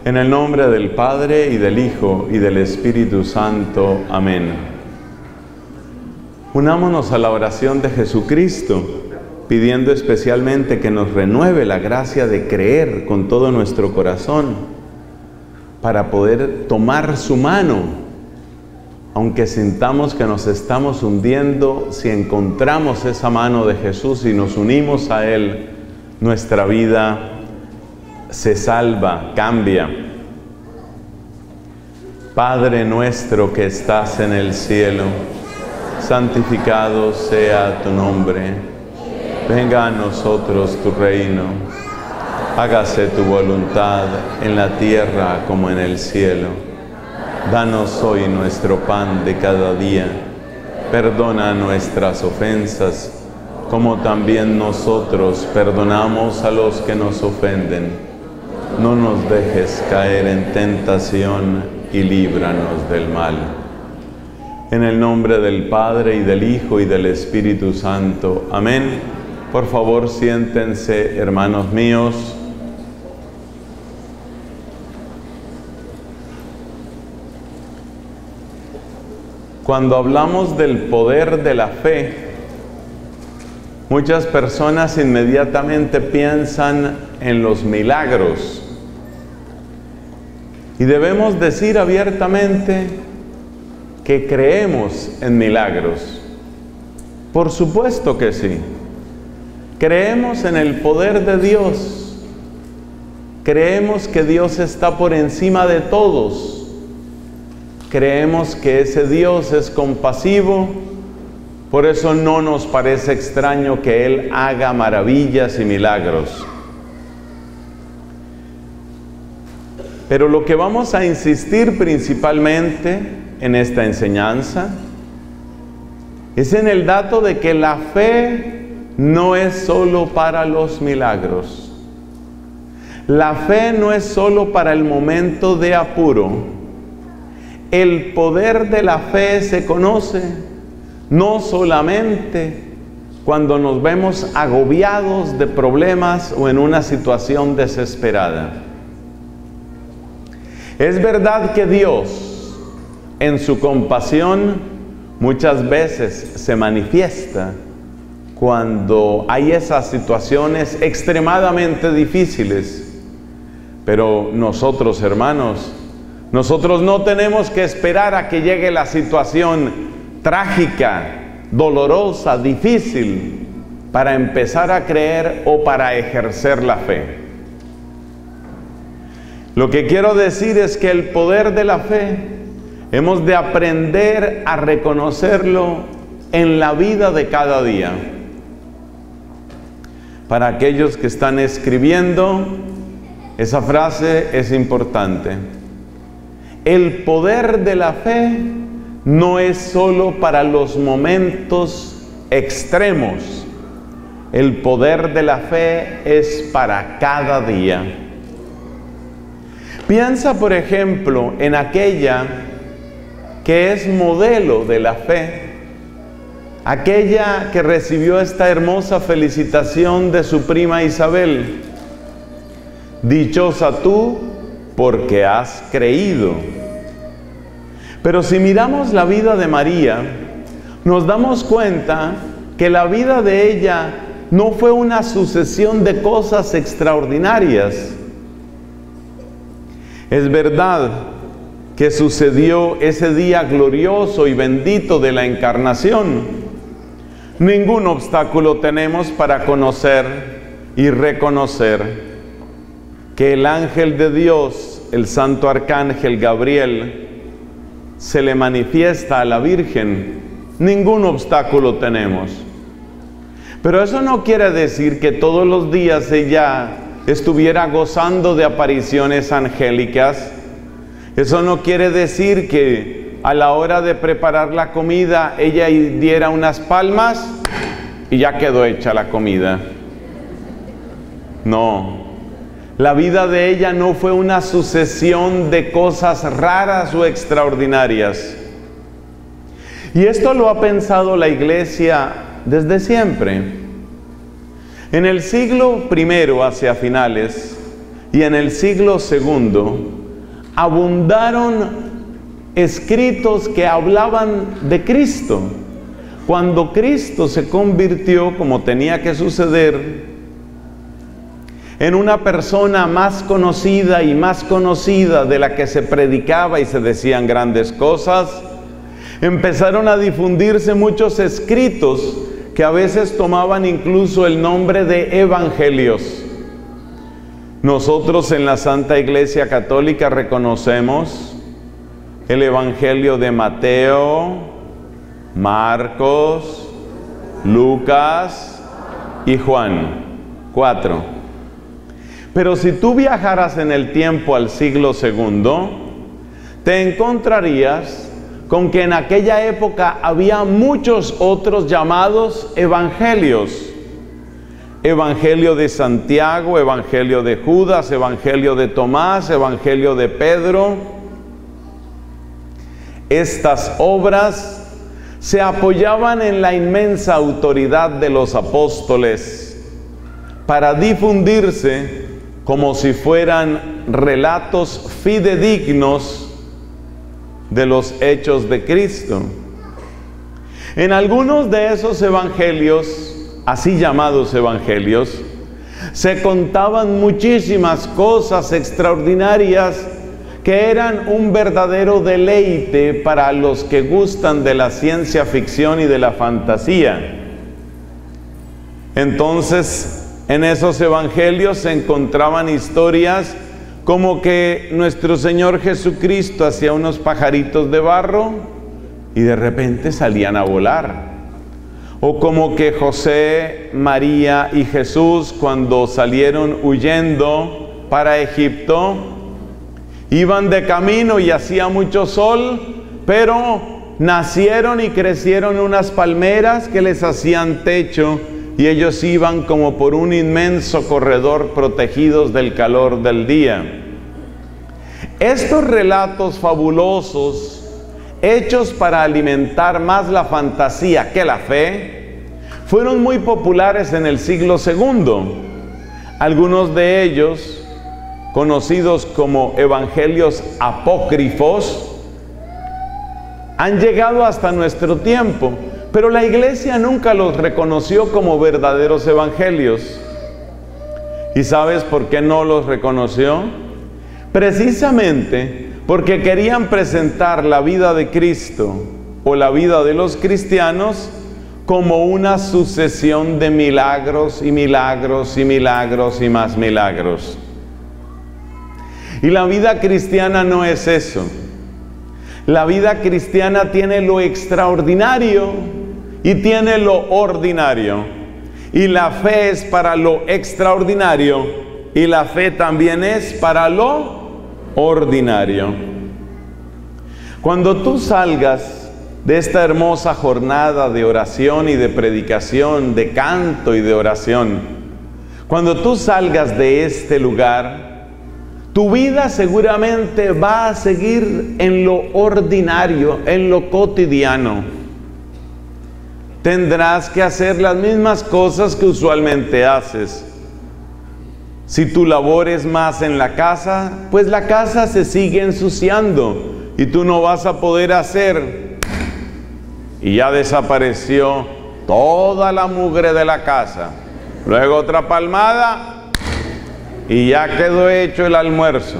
En el nombre del Padre, y del Hijo, y del Espíritu Santo. Amén. Unámonos a la oración de Jesucristo, pidiendo especialmente que nos renueve la gracia de creer con todo nuestro corazón, para poder tomar su mano, aunque sintamos que nos estamos hundiendo. Si encontramos esa mano de Jesús y nos unimos a Él, nuestra vida se salva, cambia. Padre nuestro que estás en el cielo, santificado sea tu nombre. Venga a nosotros tu reino. Hágase tu voluntad en la tierra como en el cielo. Danos hoy nuestro pan de cada día. Perdona nuestras ofensas, como también nosotros perdonamos a los que nos ofenden. No nos dejes caer en tentación y líbranos del mal. En el nombre del Padre, y del Hijo, y del Espíritu Santo. Amén. Por favor, siéntense, hermanos míos. Cuando hablamos del poder de la fe, muchas personas inmediatamente piensan en los milagros. Y debemos decir abiertamente que creemos en milagros. Por supuesto que sí. Creemos en el poder de Dios. Creemos que Dios está por encima de todos. Creemos que ese Dios es compasivo. Por eso no nos parece extraño que Él haga maravillas y milagros. Pero lo que vamos a insistir principalmente en esta enseñanza es en el dato de que la fe no es solo para los milagros. La fe no es solo para el momento de apuro. El poder de la fe se conoce no solamente cuando nos vemos agobiados de problemas o en una situación desesperada. Es verdad que Dios, en su compasión, muchas veces se manifiesta cuando hay esas situaciones extremadamente difíciles. Pero nosotros, hermanos, nosotros no tenemos que esperar a que llegue la situación trágica, dolorosa, difícil, para empezar a creer o para ejercer la fe. Lo que quiero decir es que el poder de la fe hemos de aprender a reconocerlo en la vida de cada día. Para aquellos que están escribiendo, esa frase es importante. El poder de la fe no es solo para los momentos extremos. El poder de la fe es para cada día. Piensa, por ejemplo, en aquella que es modelo de la fe, aquella que recibió esta hermosa felicitación de su prima Isabel. Dichosa tú, porque has creído. Pero si miramos la vida de María, nos damos cuenta que la vida de ella no fue una sucesión de cosas extraordinarias. Es verdad que sucedió ese día glorioso y bendito de la Encarnación. Ningún obstáculo tenemos para conocer y reconocer que el ángel de Dios, el santo arcángel Gabriel, se le manifiesta a la Virgen. Ningún obstáculo tenemos. Pero eso no quiere decir que todos los días ella estuviera gozando de apariciones angélicas. Eso no quiere decir que a la hora de preparar la comida ella diera unas palmas y ya quedó hecha la comida. No, la vida de ella no fue una sucesión de cosas raras o extraordinarias. Y esto lo ha pensado la Iglesia desde siempre. En el siglo I, hacia finales, y en el siglo II abundaron escritos que hablaban de Cristo. Cuando Cristo se convirtió, como tenía que suceder, en una persona más conocida y más conocida, de la que se predicaba y se decían grandes cosas, empezaron a difundirse muchos escritos que a veces tomaban incluso el nombre de evangelios. Nosotros en la Santa Iglesia Católica reconocemos el Evangelio de Mateo, Marcos, Lucas y Juan. 4. Pero si tú viajaras en el tiempo al siglo II, te encontrarías con que en aquella época había muchos otros llamados evangelios. Evangelio de Santiago, Evangelio de Judas, Evangelio de Tomás, Evangelio de Pedro. Estas obras se apoyaban en la inmensa autoridad de los apóstoles para difundirse como si fueran relatos fidedignos de los hechos de Cristo. En algunos de esos evangelios, así llamados evangelios, se contaban muchísimas cosas extraordinarias que eran un verdadero deleite para los que gustan de la ciencia ficción y de la fantasía. Entonces, en esos evangelios se encontraban historias como que nuestro Señor Jesucristo hacía unos pajaritos de barro y de repente salían a volar. O como que José, María y Jesús, cuando salieron huyendo para Egipto, iban de camino y hacía mucho sol, pero nacieron y crecieron unas palmeras que les hacían techo, y ellos iban como por un inmenso corredor protegidos del calor del día. Estos relatos fabulosos, hechos para alimentar más la fantasía que la fe, fueron muy populares en el siglo II. Algunos de ellos, conocidos como evangelios apócrifos, han llegado hasta nuestro tiempo, pero la Iglesia nunca los reconoció como verdaderos evangelios. ¿Y sabes por qué no los reconoció? Precisamente porque querían presentar la vida de Cristo o la vida de los cristianos como una sucesión de milagros y milagros y milagros y más milagros. Y la vida cristiana no es eso. La vida cristiana tiene lo extraordinario y tiene lo ordinario. Y la fe es para lo extraordinario y la fe también es para lo ordinario. Cuando tú salgas de esta hermosa jornada de oración y de predicación, de canto y de oración, cuando tú salgas de este lugar, tu vida seguramente va a seguir en lo ordinario, en lo cotidiano. Tendrás que hacer las mismas cosas que usualmente haces. Si tu labor es más en la casa, pues la casa se sigue ensuciando y tú no vas a poder hacer. Y ya desapareció toda la mugre de la casa. Luego otra palmada y ya quedó hecho el almuerzo.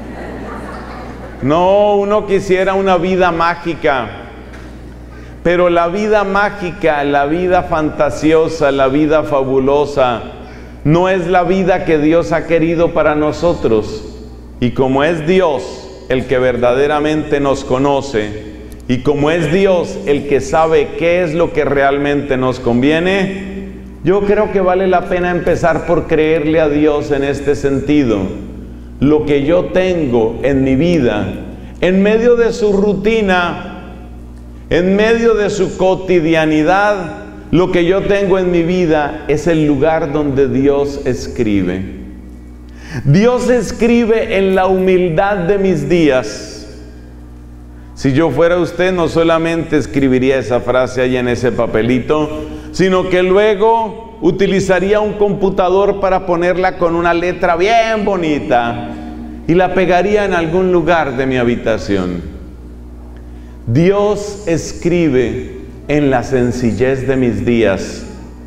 No, uno quisiera una vida mágica. Pero la vida mágica, la vida fantasiosa, la vida fabulosa, no es la vida que Dios ha querido para nosotros. Y como es Dios el que verdaderamente nos conoce, y como es Dios el que sabe qué es lo que realmente nos conviene, yo creo que vale la pena empezar por creerle a Dios en este sentido. Lo que yo tengo en mi vida, en medio de su rutina, en medio de su cotidianidad, lo que yo tengo en mi vida es el lugar donde Dios escribe. Dios escribe en la humildad de mis días. Si yo fuera usted, no solamente escribiría esa frase ahí en ese papelito, sino que luego utilizaría un computador para ponerla con una letra bien bonita y la pegaría en algún lugar de mi habitación. Dios escribe en la sencillez de mis días.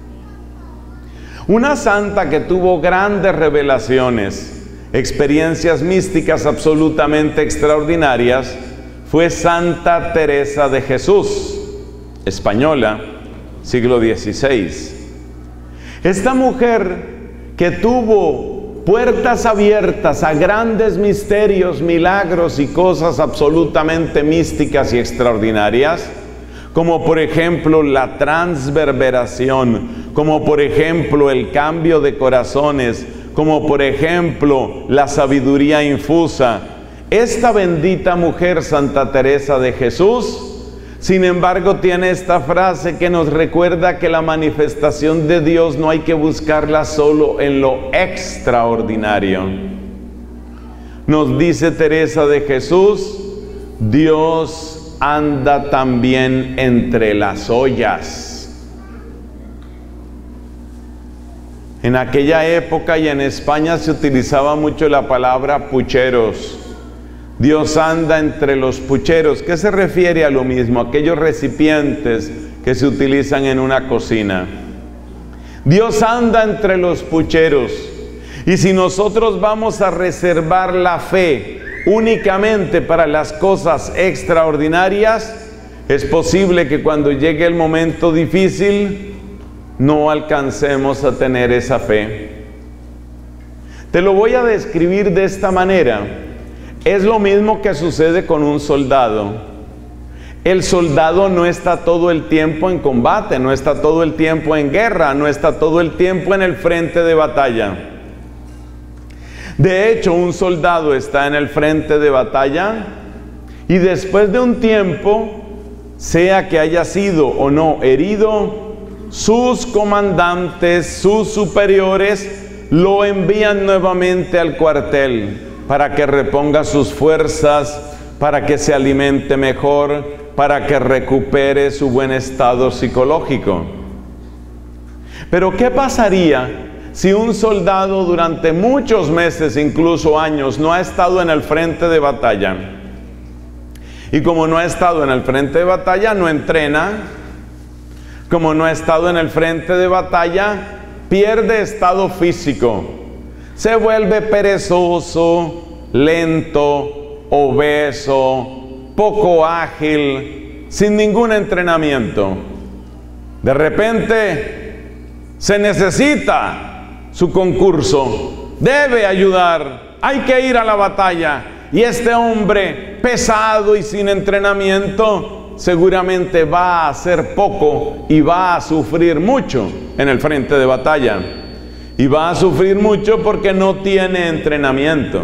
Una santa que tuvo grandes revelaciones, experiencias místicas absolutamente extraordinarias, fue Santa Teresa de Jesús, española, siglo XVI. Esta mujer que tuvo puertas abiertas a grandes misterios, milagros y cosas absolutamente místicas y extraordinarias, como por ejemplo la transverberación, como por ejemplo el cambio de corazones, como por ejemplo la sabiduría infusa. Esta bendita mujer, Santa Teresa de Jesús, sin embargo, tiene esta frase que nos recuerda que la manifestación de Dios no hay que buscarla solo en lo extraordinario. Nos dice Teresa de Jesús, Dios anda también entre las ollas. En aquella época y en España se utilizaba mucho la palabra pucheros. Dios anda entre los pucheros, que se refiere a lo mismo, aquellos recipientes que se utilizan en una cocina. Dios anda entre los pucheros. Y si nosotros vamos a reservar la fe únicamente para las cosas extraordinarias, es posible que cuando llegue el momento difícil no alcancemos a tener esa fe. Te lo voy a describir de esta manera. Es lo mismo que sucede con un soldado. El soldado no está todo el tiempo en combate, no está todo el tiempo en guerra, no está todo el tiempo en el frente de batalla. De hecho, un soldado está en el frente de batalla y después de un tiempo, sea que haya sido o no herido, sus comandantes, sus superiores, lo envían nuevamente al cuartel para que reponga sus fuerzas, para que se alimente mejor, para que recupere su buen estado psicológico. Pero ¿qué pasaría si un soldado durante muchos meses, incluso años, no ha estado en el frente de batalla? Y como no ha estado en el frente de batalla, no entrena. Como no ha estado en el frente de batalla, pierde estado físico. Se vuelve perezoso, lento, obeso, poco ágil, sin ningún entrenamiento. De repente se necesita su concurso, debe ayudar, hay que ir a la batalla. Y este hombre pesado y sin entrenamiento seguramente va a hacer poco y va a sufrir mucho en el frente de batalla. Y va a sufrir mucho porque no tiene entrenamiento.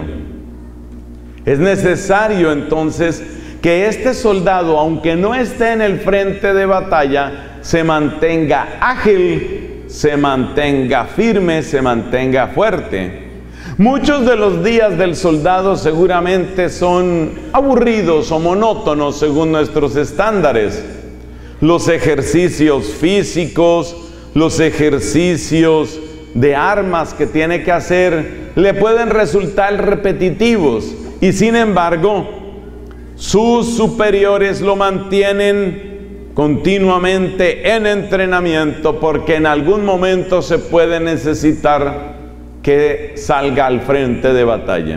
Es necesario entonces que este soldado, aunque no esté en el frente de batalla, se mantenga ágil, se mantenga firme, se mantenga fuerte. Muchos de los días del soldado seguramente son aburridos o monótonos según nuestros estándares. Los ejercicios físicos, los ejercicios de armas que tiene que hacer le pueden resultar repetitivos y sin embargo sus superiores lo mantienen continuamente en entrenamiento porque en algún momento se puede necesitar que salga al frente de batalla.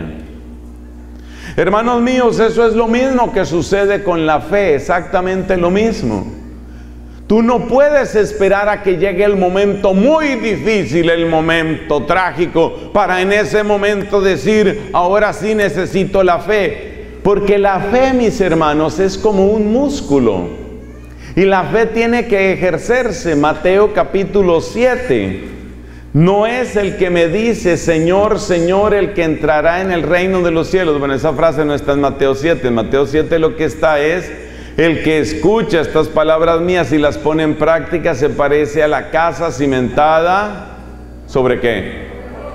Hermanos míos, eso es lo mismo que sucede con la fe, exactamente lo mismo. Tú no puedes esperar a que llegue el momento muy difícil, el momento trágico, para en ese momento decir, ahora sí necesito la fe. Porque la fe, mis hermanos, es como un músculo. Y la fe tiene que ejercerse. Mateo capítulo 7. No es el que me dice, Señor, Señor, el que entrará en el reino de los cielos. Bueno, esa frase no está en Mateo 7. En Mateo 7 lo que está es, el que escucha estas palabras mías y las pone en práctica se parece a la casa cimentada. ¿Sobre qué?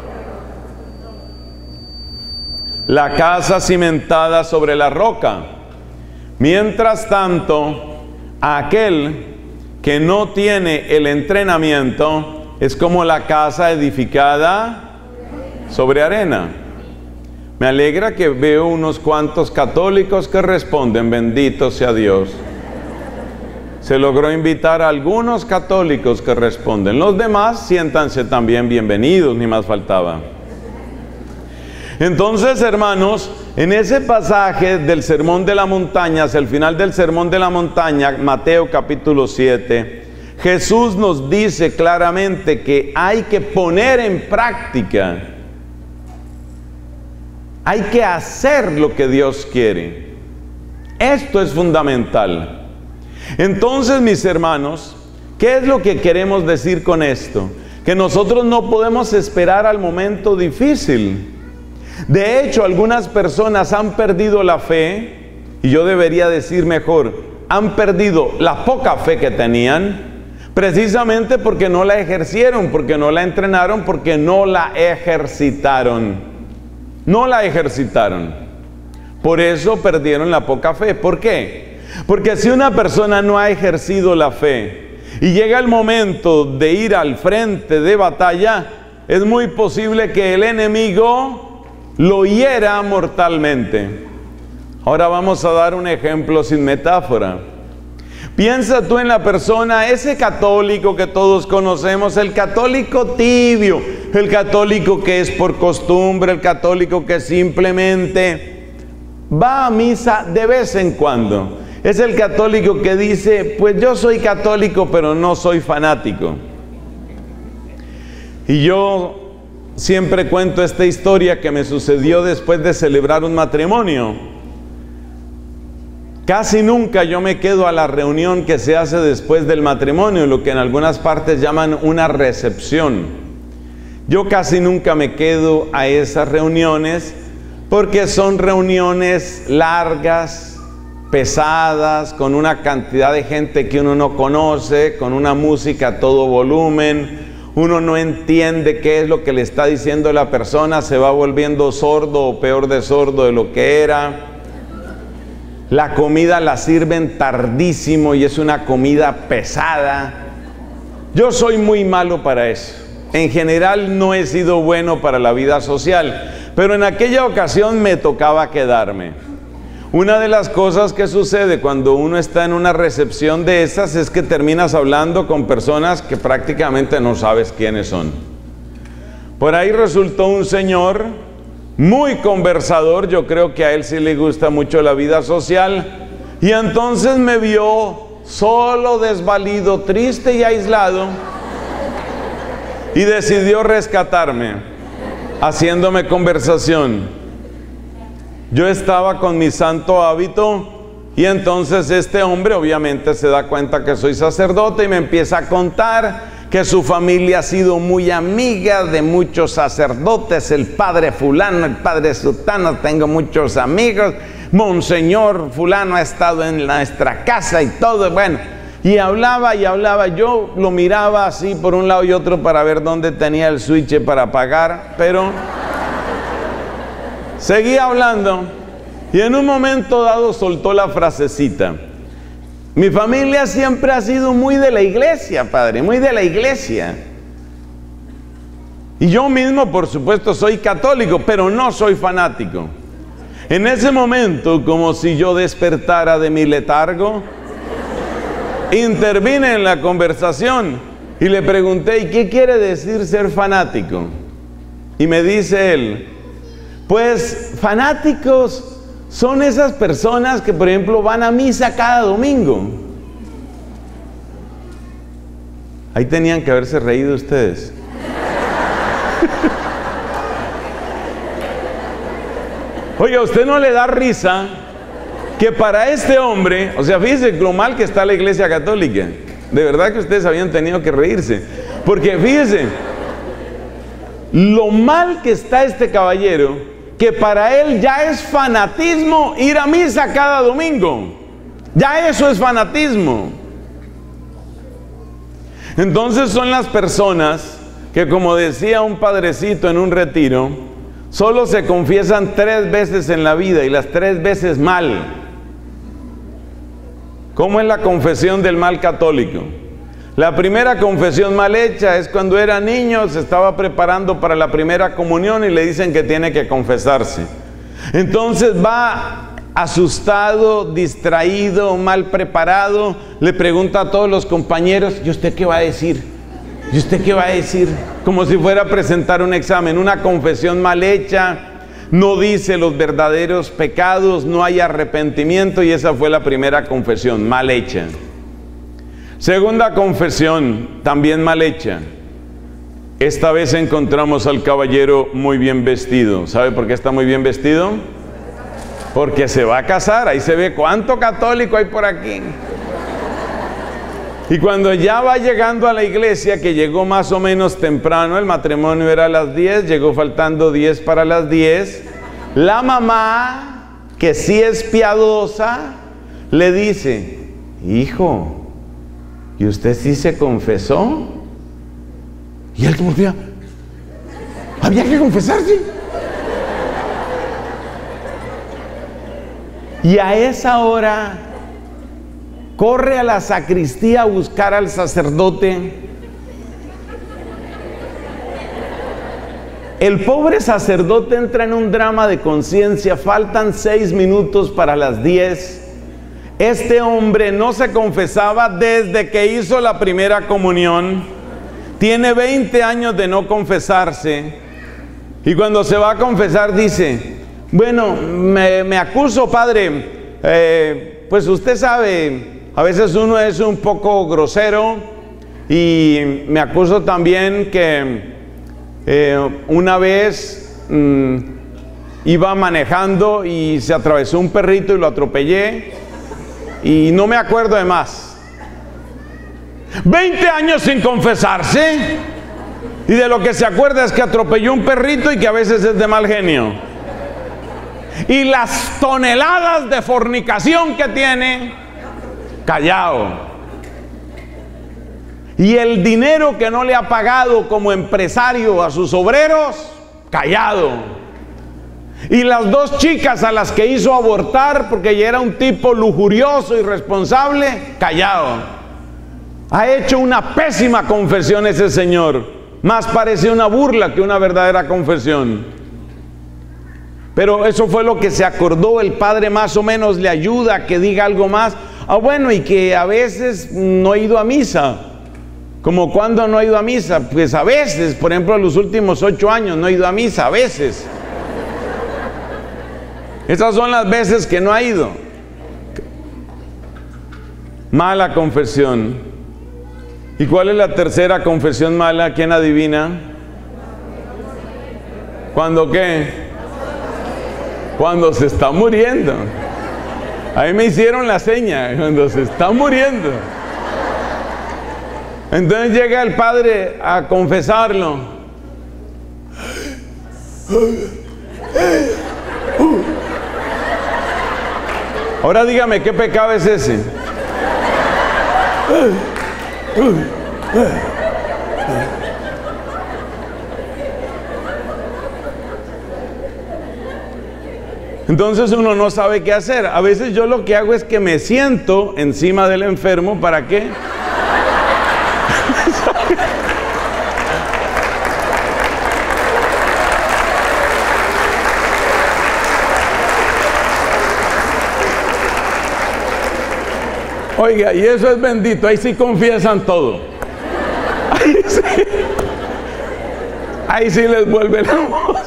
La casa cimentada sobre la roca. Mientras tanto, aquel que no tiene el entrenamiento es como la casa edificada sobre arena. Me alegra que veo unos cuantos católicos que responden, bendito sea Dios. Se logró invitar a algunos católicos que responden. Los demás, siéntanse también bienvenidos, ni más faltaba. Entonces, hermanos, en ese pasaje del Sermón de la Montaña, hacia el final del Sermón de la Montaña, Mateo capítulo 7, Jesús nos dice claramente que hay que poner en práctica, hay que hacer lo que Dios quiere. Esto es fundamental. Entonces, mis hermanos, ¿qué es lo que queremos decir con esto? Que nosotros no podemos esperar al momento difícil. De hecho, algunas personas han perdido la fe, y yo debería decir mejor, han perdido la poca fe que tenían, precisamente porque no la ejercieron, porque no la entrenaron, porque no la ejercitaron. No la ejercitaron. Por eso perdieron la poca fe. ¿Por qué? Porque si una persona no ha ejercido la fe y llega el momento de ir al frente de batalla, es muy posible que el enemigo lo hiera mortalmente. Ahora vamos a dar un ejemplo sin metáfora. Piensa tú en la persona, ese católico que todos conocemos, el católico tibio, el católico que es por costumbre, el católico que simplemente va a misa de vez en cuando. Es el católico que dice, pues yo soy católico, pero no soy fanático. Y yo siempre cuento esta historia que me sucedió después de celebrar un matrimonio. Casi nunca yo me quedo a la reunión que se hace después del matrimonio, lo que en algunas partes llaman una recepción. Yo casi nunca me quedo a esas reuniones porque son reuniones largas, pesadas, con una cantidad de gente que uno no conoce, con una música a todo volumen. Uno no entiende qué es lo que le está diciendo la persona, se va volviendo sordo o peor de sordo de lo que era. La comida la sirven tardísimo y es una comida pesada. Yo soy muy malo para eso. En general no he sido bueno para la vida social, pero en aquella ocasión me tocaba quedarme. Una de las cosas que sucede cuando uno está en una recepción de esas es que terminas hablando con personas que prácticamente no sabes quiénes son. Por ahí resultó un señor muy conversador, yo creo que a él sí le gusta mucho la vida social, y entonces me vio solo, desvalido, triste y aislado, y decidió rescatarme, haciéndome conversación. Yo estaba con mi santo hábito y entonces este hombre obviamente se da cuenta que soy sacerdote y me empieza a contar que su familia ha sido muy amiga de muchos sacerdotes, el padre fulano, el padre sutano, tengo muchos amigos, monseñor fulano ha estado en nuestra casa y todo, bueno, y hablaba, yo lo miraba así por un lado y otro para ver dónde tenía el switch para apagar, pero seguía hablando y en un momento dado soltó la frasecita. Mi familia siempre ha sido muy de la iglesia, padre, muy de la iglesia. Y yo mismo, por supuesto, soy católico, pero no soy fanático. En ese momento, como si yo despertara de mi letargo, intervine en la conversación y le pregunté, ¿y qué quiere decir ser fanático? Y me dice él, pues fanáticos son esas personas que, por ejemplo, van a misa cada domingo. Ahí tenían que haberse reído ustedes. Oye, ¿a usted no le da risa que para este hombre, o sea, fíjese lo mal que está la iglesia católica? De verdad que ustedes habían tenido que reírse. Porque fíjese, lo mal que está este caballero, que para él ya es fanatismo ir a misa cada domingo. Ya eso es fanatismo. Entonces son las personas que, como decía un padrecito en un retiro, solo se confiesan 3 veces en la vida y las 3 veces mal. ¿Cómo es la confesión del mal católico? La primera confesión mal hecha es cuando era niño, se estaba preparando para la primera comunión y le dicen que tiene que confesarse. Entonces va asustado, distraído, mal preparado, le pregunta a todos los compañeros, ¿y usted qué va a decir? ¿Y usted qué va a decir? Como si fuera a presentar un examen, una confesión mal hecha, no dice los verdaderos pecados, no hay arrepentimiento, y esa fue la primera confesión, mal hecha. Segunda confesión, también mal hecha. Esta vez encontramos al caballero muy bien vestido. ¿Sabe por qué está muy bien vestido? Porque se va a casar. Ahí se ve cuánto católico hay por aquí. Y cuando ya va llegando a la iglesia, que llegó más o menos temprano, el matrimonio era a las 10, llegó faltando 10 para las 10, la mamá, que sí es piadosa, le dice, hijo, ¿y usted sí se confesó? Y él volvía, ¿había que confesarse? Y a esa hora corre a la sacristía a buscar al sacerdote. El pobre sacerdote entra en un drama de conciencia, faltan 6 minutos para las 10. Este hombre no se confesaba desde que hizo la primera comunión. Tiene 20 años de no confesarse. Y cuando se va a confesar dice, bueno, me acuso, padre. Pues usted sabe, a veces uno es un poco grosero. Y me acuso también que una vez iba manejando y se atravesó un perrito y lo atropellé. Y no me acuerdo de más. 20 años sin confesarse, y de lo que se acuerda es que atropelló un perrito y que a veces es de mal genio. Y las toneladas de fornicación que tiene, callado. Y el dinero que no le ha pagado como empresario a sus obreros, callado. Y las 2 chicas a las que hizo abortar porque ya era un tipo lujurioso, irresponsable, callado. Ha hecho una pésima confesión ese señor. Más parece una burla que una verdadera confesión. Pero eso fue lo que se acordó. El padre más o menos le ayuda a que diga algo más. Bueno, y que a veces no he ido a misa. ¿Como cuándo no he ido a misa? Pues a veces, por ejemplo, los últimos 8 años no he ido a misa, a veces. Esas son las veces que no ha ido. Mala confesión. ¿Y cuál es la tercera confesión mala? ¿Quién adivina? ¿Cuándo qué? Cuando se está muriendo. A mí me hicieron la seña, cuando se está muriendo. Entonces llega el padre a confesarlo. Ahora dígame, ¿qué pecado es ese? Entonces uno no sabe qué hacer. A veces yo lo que hago es que me siento encima del enfermo. ¿Para qué? Oiga, y eso es bendito, ahí sí confiesan todo. Ahí sí les vuelve la voz.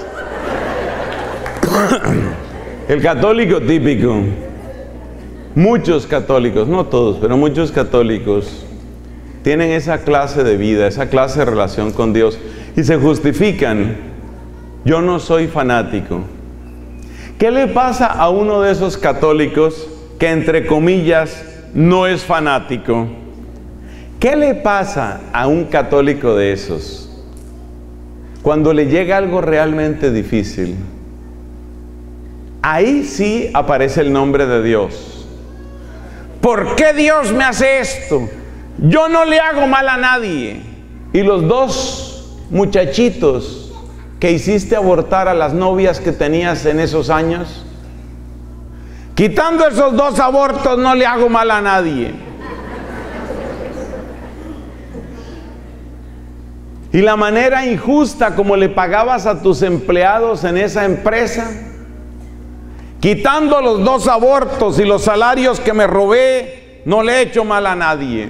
El católico típico, muchos católicos, no todos, pero muchos católicos tienen esa clase de vida, esa clase de relación con Dios y se justifican. Yo no soy fanático. ¿Qué le pasa a uno de esos católicos que entre comillas no es fanático? ¿Qué le pasa a un católico de esos cuando le llega algo realmente difícil? Ahí sí aparece el nombre de Dios. ¿Por qué Dios me hace esto? Yo no le hago mal a nadie. Y los 2 muchachitos que hiciste abortar a las novias que tenías en esos años, quitando esos 2 abortos, no le hago mal a nadie. Y la manera injusta como le pagabas a tus empleados en esa empresa, quitando los 2 abortos y los salarios que me robé, no le he hecho mal a nadie.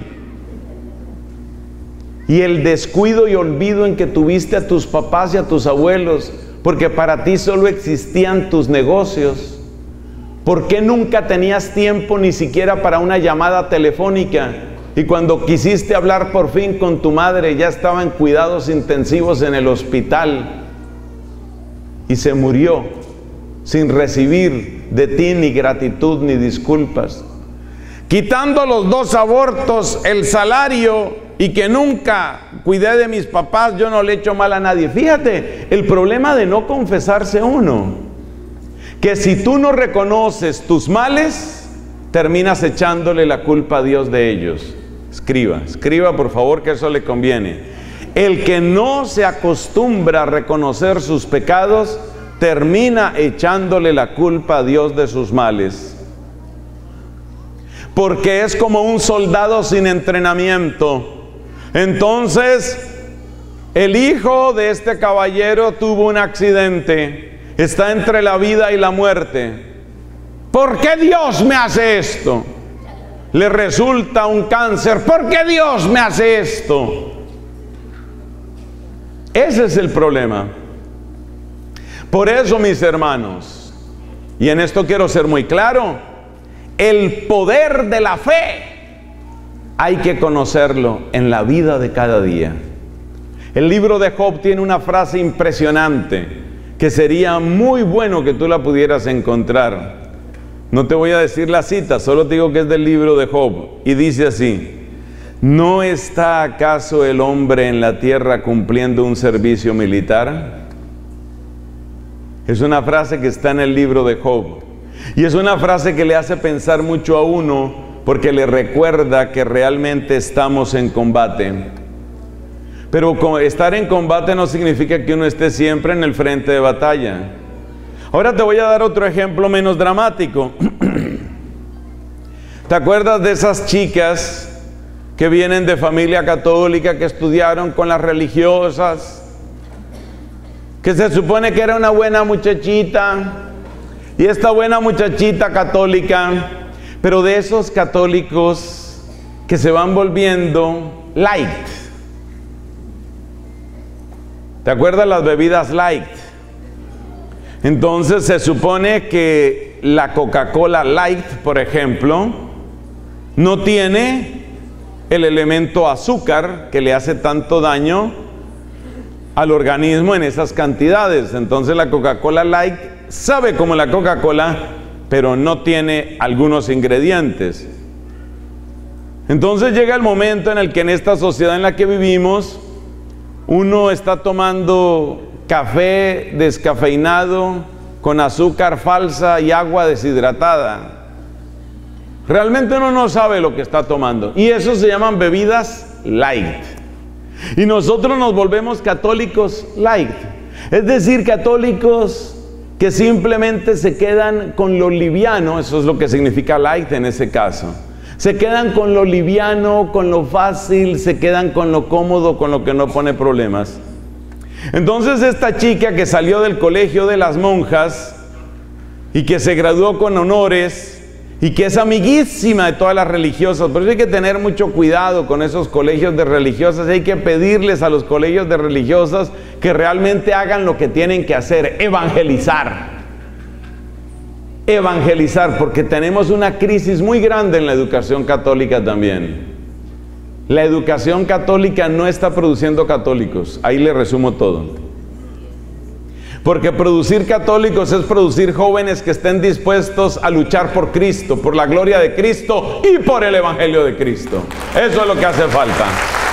Y el descuido y olvido en que tuviste a tus papás y a tus abuelos, porque para ti solo existían tus negocios. ¿Por qué nunca tenías tiempo ni siquiera para una llamada telefónica? Y cuando quisiste hablar por fin con tu madre, ya estaba en cuidados intensivos en el hospital y se murió sin recibir de ti ni gratitud ni disculpas. Quitando los 2 abortos, el salario, y que nunca cuidé de mis papás, yo no le echo mal a nadie. Fíjate, el problema de no confesarse uno, que si tú no reconoces tus males, terminas echándole la culpa a Dios de ellos. Escriba por favor, que eso le conviene. El que no se acostumbra a reconocer sus pecados, termina echándole la culpa a Dios de sus males. Porque es como un soldado sin entrenamiento. Entonces, el hijo de este caballero tuvo un accidente. Está entre la vida y la muerte. ¿Por qué Dios me hace esto? Le resulta un cáncer. ¿Por qué Dios me hace esto? Ese es el problema. Por eso, mis hermanos, y en esto quiero ser muy claro, el poder de la fe hay que conocerlo en la vida de cada día. El libro de Job tiene una frase impresionante que sería muy bueno que tú la pudieras encontrar. No te voy a decir la cita, solo te digo que es del libro de Job. Y dice así: ¿no está acaso el hombre en la tierra cumpliendo un servicio militar? Es una frase que está en el libro de Job. Y es una frase que le hace pensar mucho a uno, porque le recuerda que realmente estamos en combate. Pero estar en combate no significa que uno esté siempre en el frente de batalla. Ahora te voy a dar otro ejemplo menos dramático. ¿Te acuerdas de esas chicas que vienen de familia católica, que estudiaron con las religiosas, que se supone que era una buena muchachita, y esta buena muchachita católica, pero de esos católicos que se van volviendo light? ¿Te acuerdas las bebidas light? Entonces se supone que la Coca-Cola Light, por ejemplo, no tiene el elemento azúcar que le hace tanto daño al organismo en esas cantidades. Entonces la Coca-Cola Light sabe como la Coca-Cola, pero no tiene algunos ingredientes. Entonces llega el momento en el que en esta sociedad en la que vivimos, uno está tomando café descafeinado con azúcar falsa y agua deshidratada. Realmente uno no sabe lo que está tomando, y eso se llaman bebidas light. Y nosotros nos volvemos católicos light, es decir, católicos que simplemente se quedan con lo liviano. Eso es lo que significa light en ese caso. Se quedan con lo liviano, con lo fácil, se quedan con lo cómodo, con lo que no pone problemas. Entonces esta chica que salió del colegio de las monjas y que se graduó con honores y que es amiguísima de todas las religiosas, por eso hay que tener mucho cuidado con esos colegios de religiosas. Hay que pedirles a los colegios de religiosas que realmente hagan lo que tienen que hacer: evangelizar. Evangelizar, porque tenemos una crisis muy grande en la educación católica también. La educación católica no está produciendo católicos. Ahí le resumo todo. Porque producir católicos es producir jóvenes que estén dispuestos a luchar por Cristo, por la gloria de Cristo y por el Evangelio de Cristo. Eso es lo que hace falta.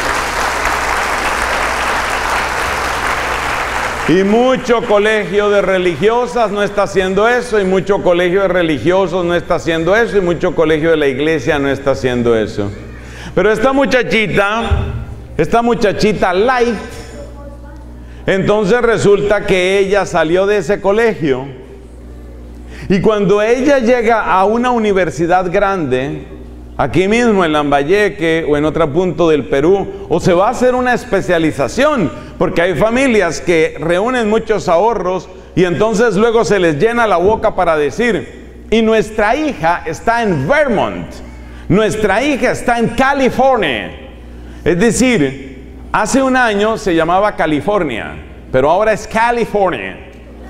Y mucho colegio de religiosas no está haciendo eso, y mucho colegio de religiosos no está haciendo eso, y mucho colegio de la iglesia no está haciendo eso. Pero esta muchachita light, entonces resulta que ella salió de ese colegio, y cuando ella llega a una universidad grande, aquí mismo en Lambayeque o en otro punto del Perú, o se va a hacer una especialización, porque hay familias que reúnen muchos ahorros y entonces luego se les llena la boca para decir, y nuestra hija está en Vermont, nuestra hija está en California. Es decir, hace un año se llamaba California, pero ahora es California.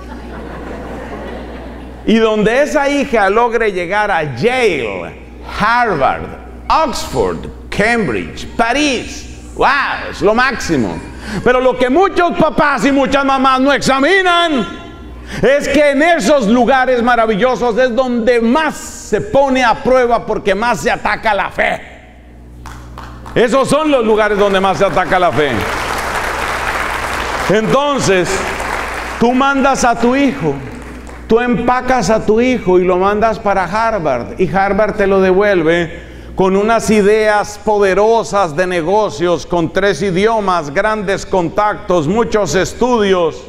Y donde esa hija logre llegar a Yale, Harvard, Oxford, Cambridge, París, ¡wow!, es lo máximo. Pero lo que muchos papás y muchas mamás no examinan es que en esos lugares maravillosos es donde más se pone a prueba, porque más se ataca la fe. Esos son los lugares donde más se ataca la fe. Entonces, tú mandas a tu hijo, tú empacas a tu hijo y lo mandas para Harvard, y Harvard te lo devuelve con unas ideas poderosas de negocios, con 3 idiomas, grandes contactos, muchos estudios,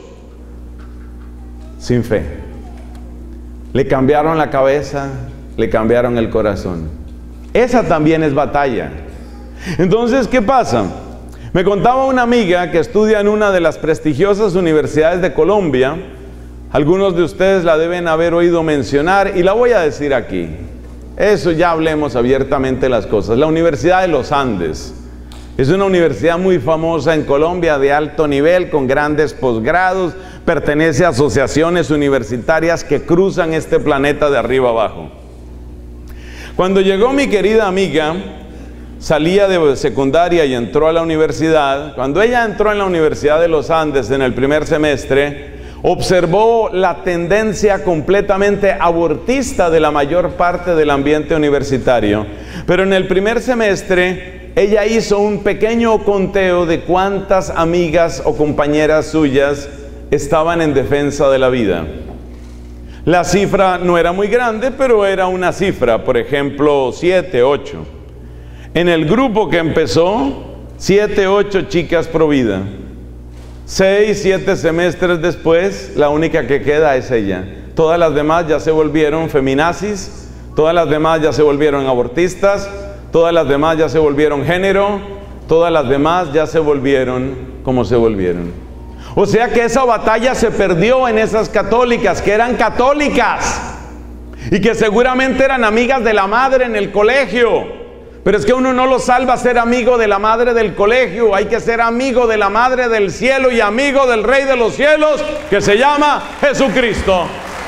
sin fe. Le cambiaron la cabeza, le cambiaron el corazón. Esa también es batalla. Entonces, ¿qué pasa? Me contaba una amiga que estudia en una de las prestigiosas universidades de Colombia. Algunos de ustedes la deben haber oído mencionar y la voy a decir aquí. Eso ya hablemos abiertamente las cosas. La Universidad de los Andes es una universidad muy famosa en Colombia, de alto nivel, con grandes posgrados. Pertenece a asociaciones universitarias que cruzan este planeta de arriba abajo. Cuando llegó mi querida amiga, salía de secundaria y entró a la universidad. Cuando ella entró en la Universidad de los Andes en el primer semestre, observó la tendencia completamente abortista de la mayor parte del ambiente universitario. Pero en el primer semestre ella hizo un pequeño conteo de cuántas amigas o compañeras suyas estaban en defensa de la vida. La cifra no era muy grande, pero era una cifra, por ejemplo, 7, 8. En el grupo que empezó, 7, 8 chicas pro vida. 6, 7 semestres después, la única que queda es ella. Todas las demás ya se volvieron feminazis, todas las demás ya se volvieron abortistas, todas las demás ya se volvieron género, todas las demás ya se volvieron como se volvieron. O sea que esa batalla se perdió en esas católicas, que eran católicas y que seguramente eran amigas de la madre en el colegio. Pero es que uno no lo salva ser amigo de la madre del colegio, hay que ser amigo de la madre del cielo y amigo del Rey de los cielos, que se llama Jesucristo.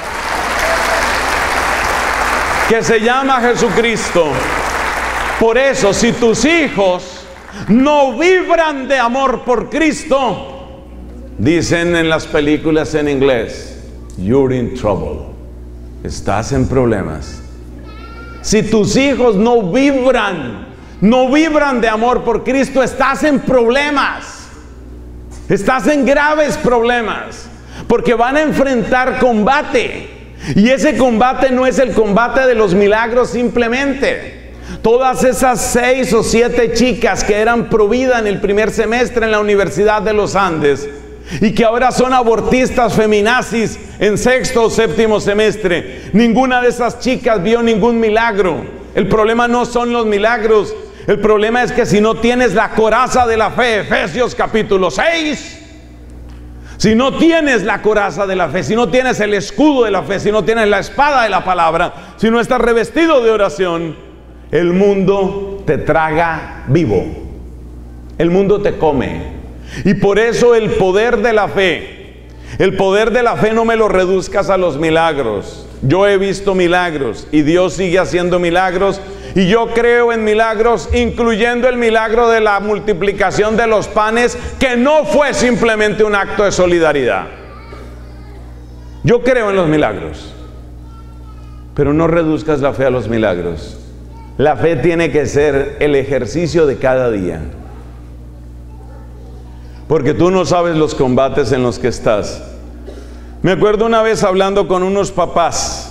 Que se llama Jesucristo. Por eso, si tus hijos no vibran de amor por Cristo, dicen en las películas en inglés, you're in trouble. Estás en problemas. Si tus hijos no vibran de amor por Cristo, estás en problemas. Estás en graves problemas, porque van a enfrentar combate. Y ese combate no es el combate de los milagros simplemente. Todas esas 6 o 7 chicas que eran pro vida en el primer semestre en la Universidad de los Andes, y que ahora son abortistas feminazis en 6º o 7º semestre, ninguna de esas chicas vio ningún milagro. El problema no son los milagros, el problema es que si no tienes la coraza de la fe, Efesios capítulo 6, si no tienes la coraza de la fe, si no tienes el escudo de la fe, si no tienes la espada de la palabra, si no estás revestido de oración, el mundo te traga vivo, el mundo te come. Y por eso el poder de la fe no me lo reduzcas a los milagros. Yo he visto milagros y Dios sigue haciendo milagros, y yo creo en milagros, incluyendo el milagro de la multiplicación de los panes, que no fue simplemente un acto de solidaridad. Yo creo en los milagros, pero no reduzcas la fe a los milagros. La fe tiene que ser el ejercicio de cada día. Porque tú no sabes los combates en los que estás. Me acuerdo una vez hablando con unos papás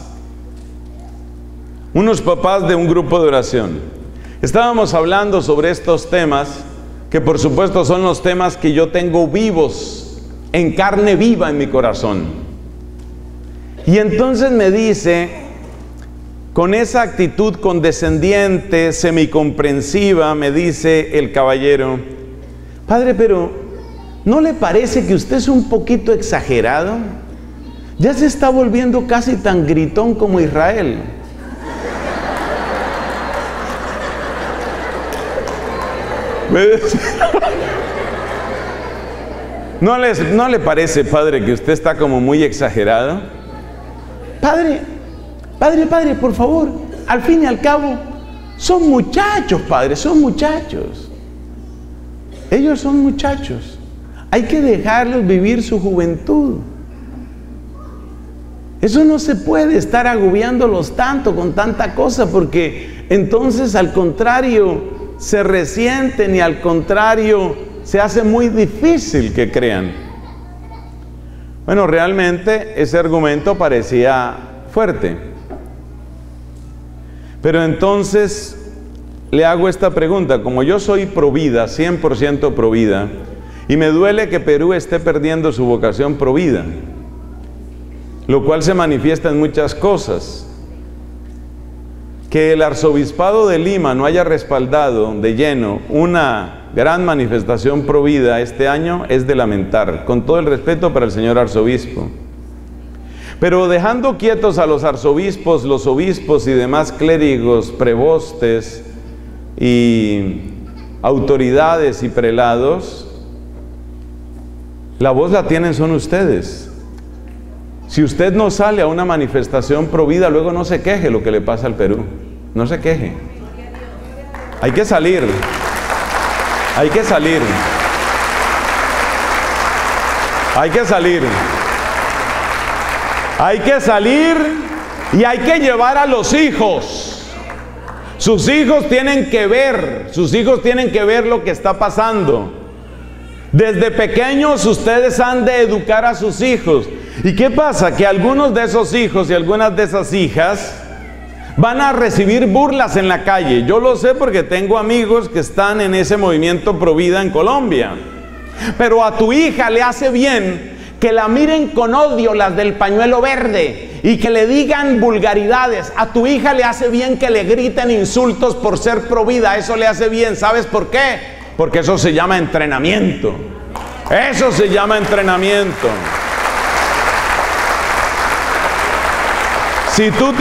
de un grupo de oración. Estábamos hablando sobre estos temas, que por supuesto son los temas que yo tengo vivos, en carne viva en mi corazón. Y entonces me dice, Con esa actitud condescendiente, semicomprensiva, me dice el caballero: padre, pero ¿no le parece que usted es un poquito exagerado? Ya se está volviendo casi tan gritón como Israel. ¿No le parece, padre, que usted está como muy exagerado? Padre, por favor, al fin y al cabo, son muchachos, padre, son muchachos. Ellos son muchachos. Hay que dejarlos vivir su juventud. Eso no se puede estar agobiándolos tanto con tanta cosa, porque entonces al contrario se resienten y al contrario se hace muy difícil que crean. Bueno, realmente ese argumento parecía fuerte. Pero entonces le hago esta pregunta: como yo soy provida, 100% provida, y me duele que Perú esté perdiendo su vocación provida, lo cual se manifiesta en muchas cosas. Que el arzobispado de Lima no haya respaldado de lleno una gran manifestación provida este año es de lamentar, con todo el respeto para el señor arzobispo. Pero dejando quietos a los arzobispos, los obispos y demás clérigos, prebostes y autoridades y prelados, la voz la tienen son ustedes. Si usted no sale a una manifestación provida, luego no se queje lo que le pasa al Perú. No se queje. Hay que salir. Hay que salir. Hay que salir. Hay que salir y hay que llevar a los hijos. Sus hijos tienen que ver lo que está pasando. Desde pequeños ustedes han de educar a sus hijos. ¿Y qué pasa? Que algunos de esos hijos y algunas de esas hijas van a recibir burlas en la calle. Yo lo sé porque tengo amigos que están en ese movimiento Provida en Colombia. Pero a tu hija le hace bien que la miren con odio las del pañuelo verde y que le digan vulgaridades. A tu hija le hace bien que le griten insultos por ser provida. Eso le hace bien. ¿Sabes por qué? Porque eso se llama entrenamiento. Eso se llama entrenamiento. Si tú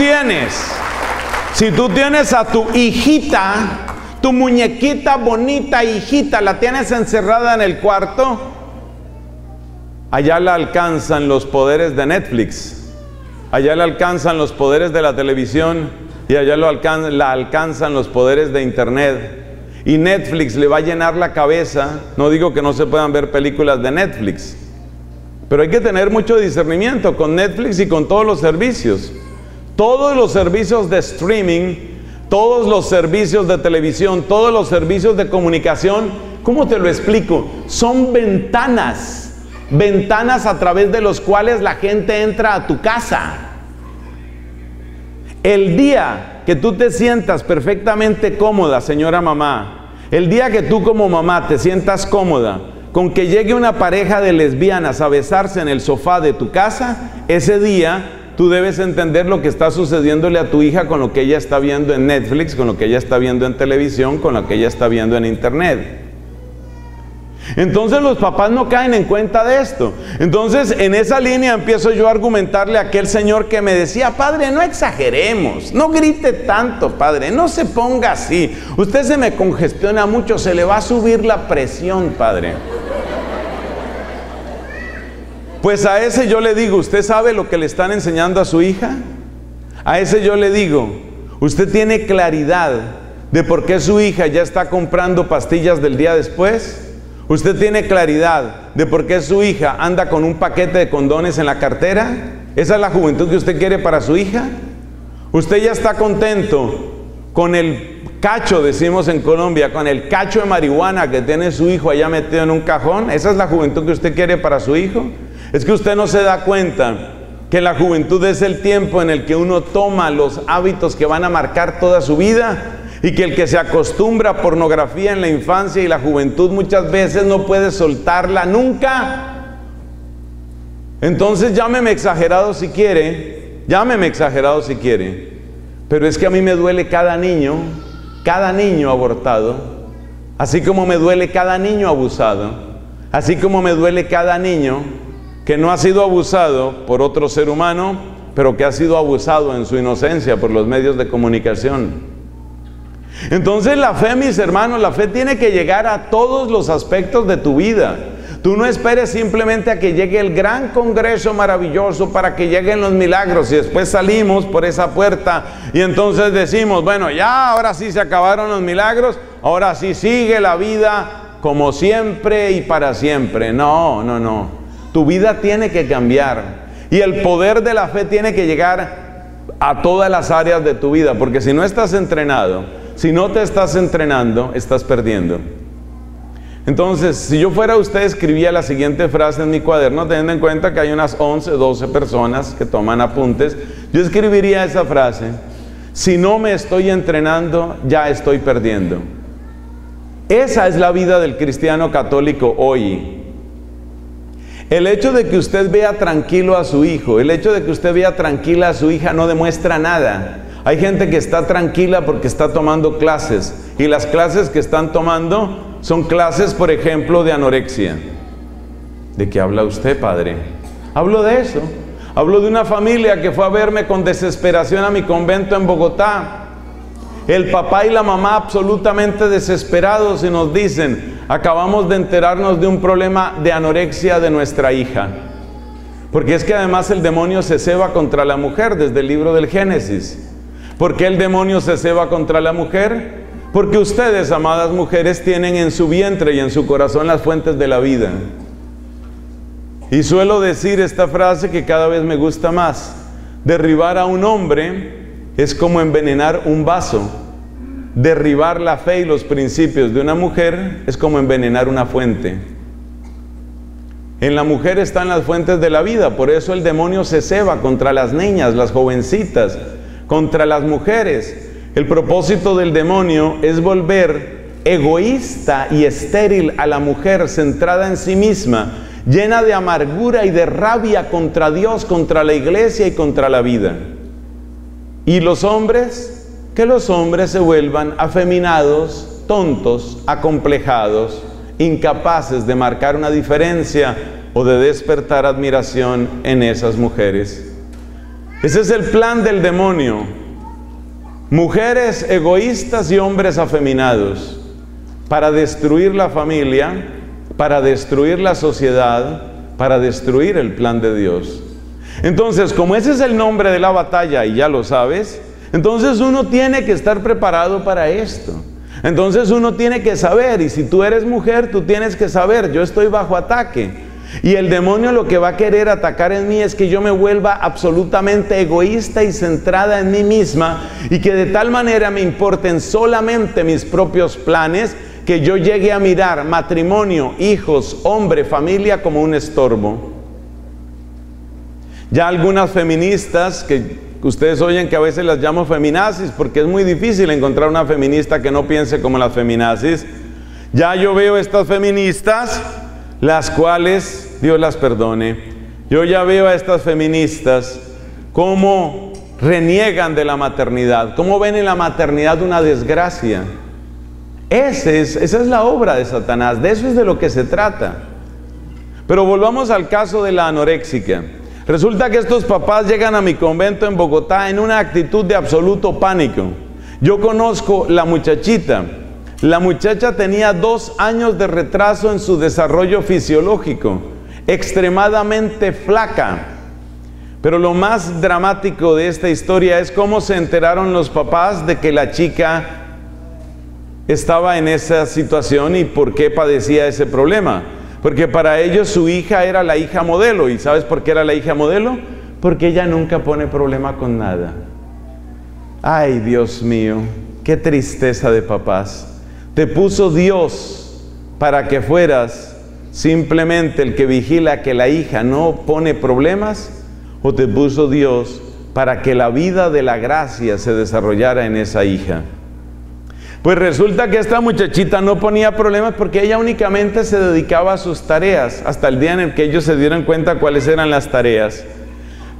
tienes a tu hijita, tu muñequita bonita hijita, la tienes encerrada en el cuarto, allá la alcanzan los poderes de Netflix, allá la alcanzan los poderes de la televisión y allá la alcanzan los poderes de internet. Y Netflix le va a llenar la cabeza. No digo que no se puedan ver películas de Netflix, pero hay que tener mucho discernimiento con Netflix y con todos los servicios. Todos los servicios de streaming, todos los servicios de televisión, todos los servicios de comunicación, ¿cómo te lo explico? Son ventanas a través de los cuales la gente entra a tu casa. El día que tú te sientas perfectamente cómoda, señora mamá, el día que tú como mamá te sientas cómoda con que llegue una pareja de lesbianas a besarse en el sofá de tu casa, ese día tú debes entender lo que está sucediéndole a tu hija con lo que ella está viendo en Netflix, con lo que ella está viendo en televisión, con lo que ella está viendo en internet. Entonces los papás no caen en cuenta de esto. Entonces en esa línea empiezo yo a argumentarle a aquel señor que me decía: padre, no exageremos, no grite tanto, padre, no se ponga así, usted se me congestiona mucho, se le va a subir la presión, padre. Pues a ese yo le digo: ¿usted sabe lo que le están enseñando a su hija? A ese yo le digo: ¿usted tiene claridad de por qué su hija ya está comprando pastillas del día después? ¿Usted tiene claridad de por qué su hija anda con un paquete de condones en la cartera? ¿Esa es la juventud que usted quiere para su hija? ¿Usted ya está contento con el cacho, decimos en Colombia, con el cacho de marihuana que tiene su hijo allá metido en un cajón? ¿Esa es la juventud que usted quiere para su hijo? Es que usted no se da cuenta que la juventud es el tiempo en el que uno toma los hábitos que van a marcar toda su vida, y que el que se acostumbra a pornografía en la infancia y la juventud muchas veces no puede soltarla nunca. Entonces llámeme exagerado si quiere, pero es que a mí me duele cada niño abortado, así como me duele cada niño abusado, así como me duele cada niño que no ha sido abusado por otro ser humano, pero que ha sido abusado en su inocencia por los medios de comunicación. Entonces la fe, mis hermanos, la fe tiene que llegar a todos los aspectos de tu vida. Tú no esperes simplemente a que llegue el gran congreso maravilloso para que lleguen los milagros y después salimos por esa puerta y entonces decimos, bueno, ya ahora sí se acabaron los milagros, ahora sí sigue la vida como siempre y para siempre. No, no, no. Tu vida tiene que cambiar y el poder de la fe tiene que llegar a todas las áreas de tu vida, porque si no estás entrenado, si no te estás entrenando, estás perdiendo. Entonces, si yo fuera usted, escribía la siguiente frase en mi cuaderno, teniendo en cuenta que hay unas 11, 12 personas que toman apuntes. Yo escribiría esa frase: si no me estoy entrenando, ya estoy perdiendo. Esa es la vida del cristiano católico hoy. El hecho de que usted vea tranquilo a su hijo, el hecho de que usted vea tranquila a su hija no demuestra nada. Hay gente que está tranquila porque está tomando clases, y las clases que están tomando son clases, por ejemplo, de anorexia. ¿De qué habla usted, padre? Hablo de eso. Hablo de una familia que fue a verme con desesperación a mi convento en Bogotá. El papá y la mamá absolutamente desesperados y nos dicen: acabamos de enterarnos de un problema de anorexia de nuestra hija. Porque es que además el demonio se ceba contra la mujer desde el libro del Génesis. ¿Por qué el demonio se ceba contra la mujer? Porque ustedes, amadas mujeres, tienen en su vientre y en su corazón las fuentes de la vida. Y suelo decir esta frase que cada vez me gusta más: derribar a un hombre es como envenenar un vaso. Derribar la fe y los principios de una mujer es como envenenar una fuente. En la mujer están las fuentes de la vida, por eso el demonio se ceba contra las niñas, las jovencitas, contra las mujeres. El propósito del demonio es volver egoísta y estéril a la mujer, centrada en sí misma, llena de amargura y de rabia contra Dios, contra la iglesia y contra la vida. ¿Y los hombres? Que los hombres se vuelvan afeminados, tontos, acomplejados, incapaces de marcar una diferencia o de despertar admiración en esas mujeres. Ese es el plan del demonio. Mujeres egoístas y hombres afeminados, para destruir la familia, para destruir la sociedad, para destruir el plan de Dios. Entonces, como ese es el nombre de la batalla y ya lo sabes, entonces uno tiene que estar preparado para esto. Entonces uno tiene que saber, y si tú eres mujer, tú tienes que saber: yo estoy bajo ataque. Y el demonio lo que va a querer atacar en mí es que yo me vuelva absolutamente egoísta y centrada en mí misma, y que de tal manera me importen solamente mis propios planes, que yo llegue a mirar matrimonio, hijos, hombre, familia como un estorbo. Ya algunas feministas, que ustedes oyen que a veces las llamo feminazis, porque es muy difícil encontrar una feminista que no piense como las feminazis. Ya yo veo estas feministas, las cuales, Dios las perdone, yo ya veo a estas feministas cómo reniegan de la maternidad, cómo ven en la maternidad una desgracia. Esa es la obra de Satanás, de eso es de lo que se trata. Pero volvamos al caso de la anoréxica. Resulta que estos papás llegan a mi convento en Bogotá en una actitud de absoluto pánico. Yo conozco la muchachita. La muchacha tenía 2 años de retraso en su desarrollo fisiológico, extremadamente flaca. Pero lo más dramático de esta historia es cómo se enteraron los papás de que la chica estaba en esa situación y por qué padecía ese problema. Porque para ellos su hija era la hija modelo. ¿Y sabes por qué era la hija modelo? Porque ella nunca pone problema con nada. Ay, Dios mío, qué tristeza de papás. Te puso Dios para que fueras simplemente el que vigila que la hija no pone problemas, o te puso Dios para que la vida de la gracia se desarrollara en esa hija. Pues resulta que esta muchachita no ponía problemas porque ella únicamente se dedicaba a sus tareas, hasta el día en el que ellos se dieron cuenta cuáles eran las tareas.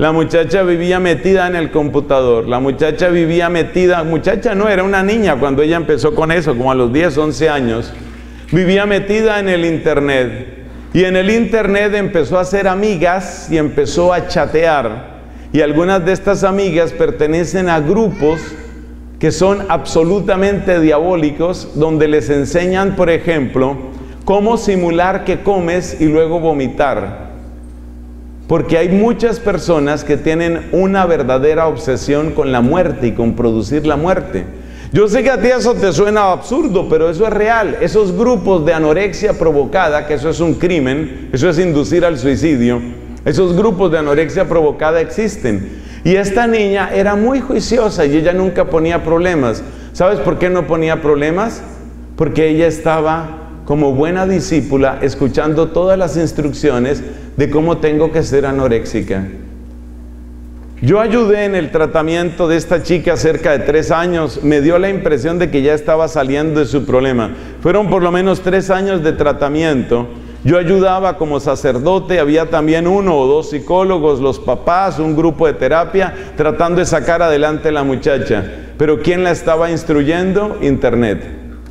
La muchacha vivía metida en el computador, la muchacha vivía metida, muchacha no, era una niña cuando ella empezó con eso, como a los 10, 11 años, vivía metida en el internet, y en el internet empezó a hacer amigas y empezó a chatear, y algunas de estas amigas pertenecen a grupos que son absolutamente diabólicos, donde les enseñan, por ejemplo, cómo simular que comes y luego vomitar. Porque hay muchas personas que tienen una verdadera obsesión con la muerte y con producir la muerte. Yo sé que a ti eso te suena absurdo, pero eso es real. Esos grupos de anorexia provocada, que eso es un crimen, eso es inducir al suicidio, esos grupos de anorexia provocada existen. Y esta niña era muy juiciosa y ella nunca ponía problemas. ¿Sabes por qué no ponía problemas? Porque ella estaba como buena discípula escuchando todas las instrucciones de cómo tengo que ser anoréxica. Yo ayudé en el tratamiento de esta chica cerca de 3 años. Me dio la impresión de que ya estaba saliendo de su problema. Fueron por lo menos 3 años de tratamiento. Yo ayudaba como sacerdote, había también 1 o 2 psicólogos, los papás, un grupo de terapia, tratando de sacar adelante a la muchacha. Pero ¿quién la estaba instruyendo? Internet.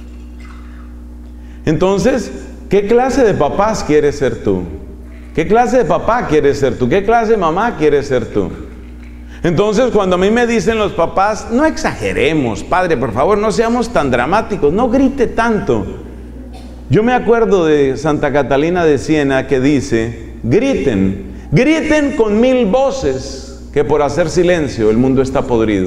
Entonces, ¿qué clase de papás quieres ser tú? ¿Qué clase de papá quieres ser tú? ¿Qué clase de mamá quieres ser tú? Entonces, cuando a mí me dicen los papás, no exageremos, padre, por favor, no seamos tan dramáticos, no grite tanto. Yo me acuerdo de Santa Catalina de Siena que dice, griten, griten con 1000 voces, que por hacer silencio el mundo está podrido.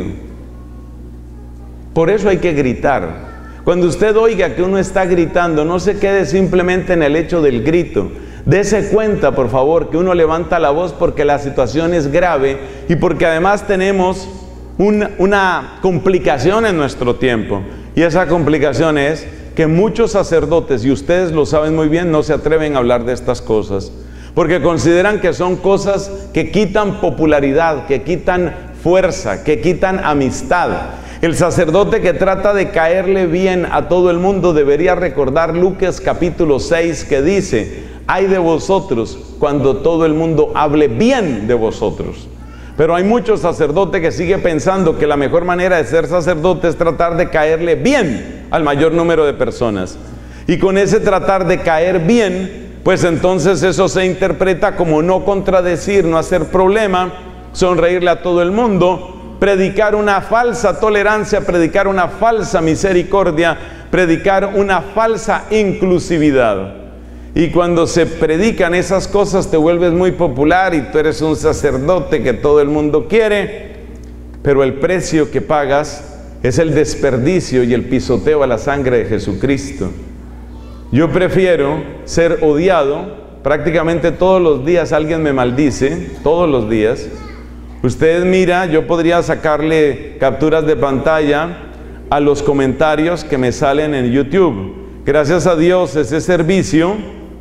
Por eso hay que gritar. Cuando usted oiga que uno está gritando, no se quede simplemente en el hecho del grito. Dese cuenta, por favor, que uno levanta la voz porque la situación es grave y porque además tenemos una complicación en nuestro tiempo. Y esa complicación es que muchos sacerdotes, y ustedes lo saben muy bien, no se atreven a hablar de estas cosas, porque consideran que son cosas que quitan popularidad, que quitan fuerza, que quitan amistad. El sacerdote que trata de caerle bien a todo el mundo debería recordar Lucas capítulo 6 que dice, ay de vosotros cuando todo el mundo hable bien de vosotros. Pero hay muchos sacerdotes que siguen pensando que la mejor manera de ser sacerdote es tratar de caerle bien al mayor número de personas. Y con ese tratar de caer bien, pues entonces eso se interpreta como no contradecir, no hacer problema, sonreírle a todo el mundo, predicar una falsa tolerancia, predicar una falsa misericordia, predicar una falsa inclusividad. Y cuando se predican esas cosas te vuelves muy popular y tú eres un sacerdote que todo el mundo quiere, pero el precio que pagas es el desperdicio y el pisoteo a la sangre de Jesucristo. Yo prefiero ser odiado, prácticamente todos los días alguien me maldice, todos los días. Usted mira, yo podría sacarle capturas de pantalla a los comentarios que me salen en YouTube. Gracias a Dios ese servicio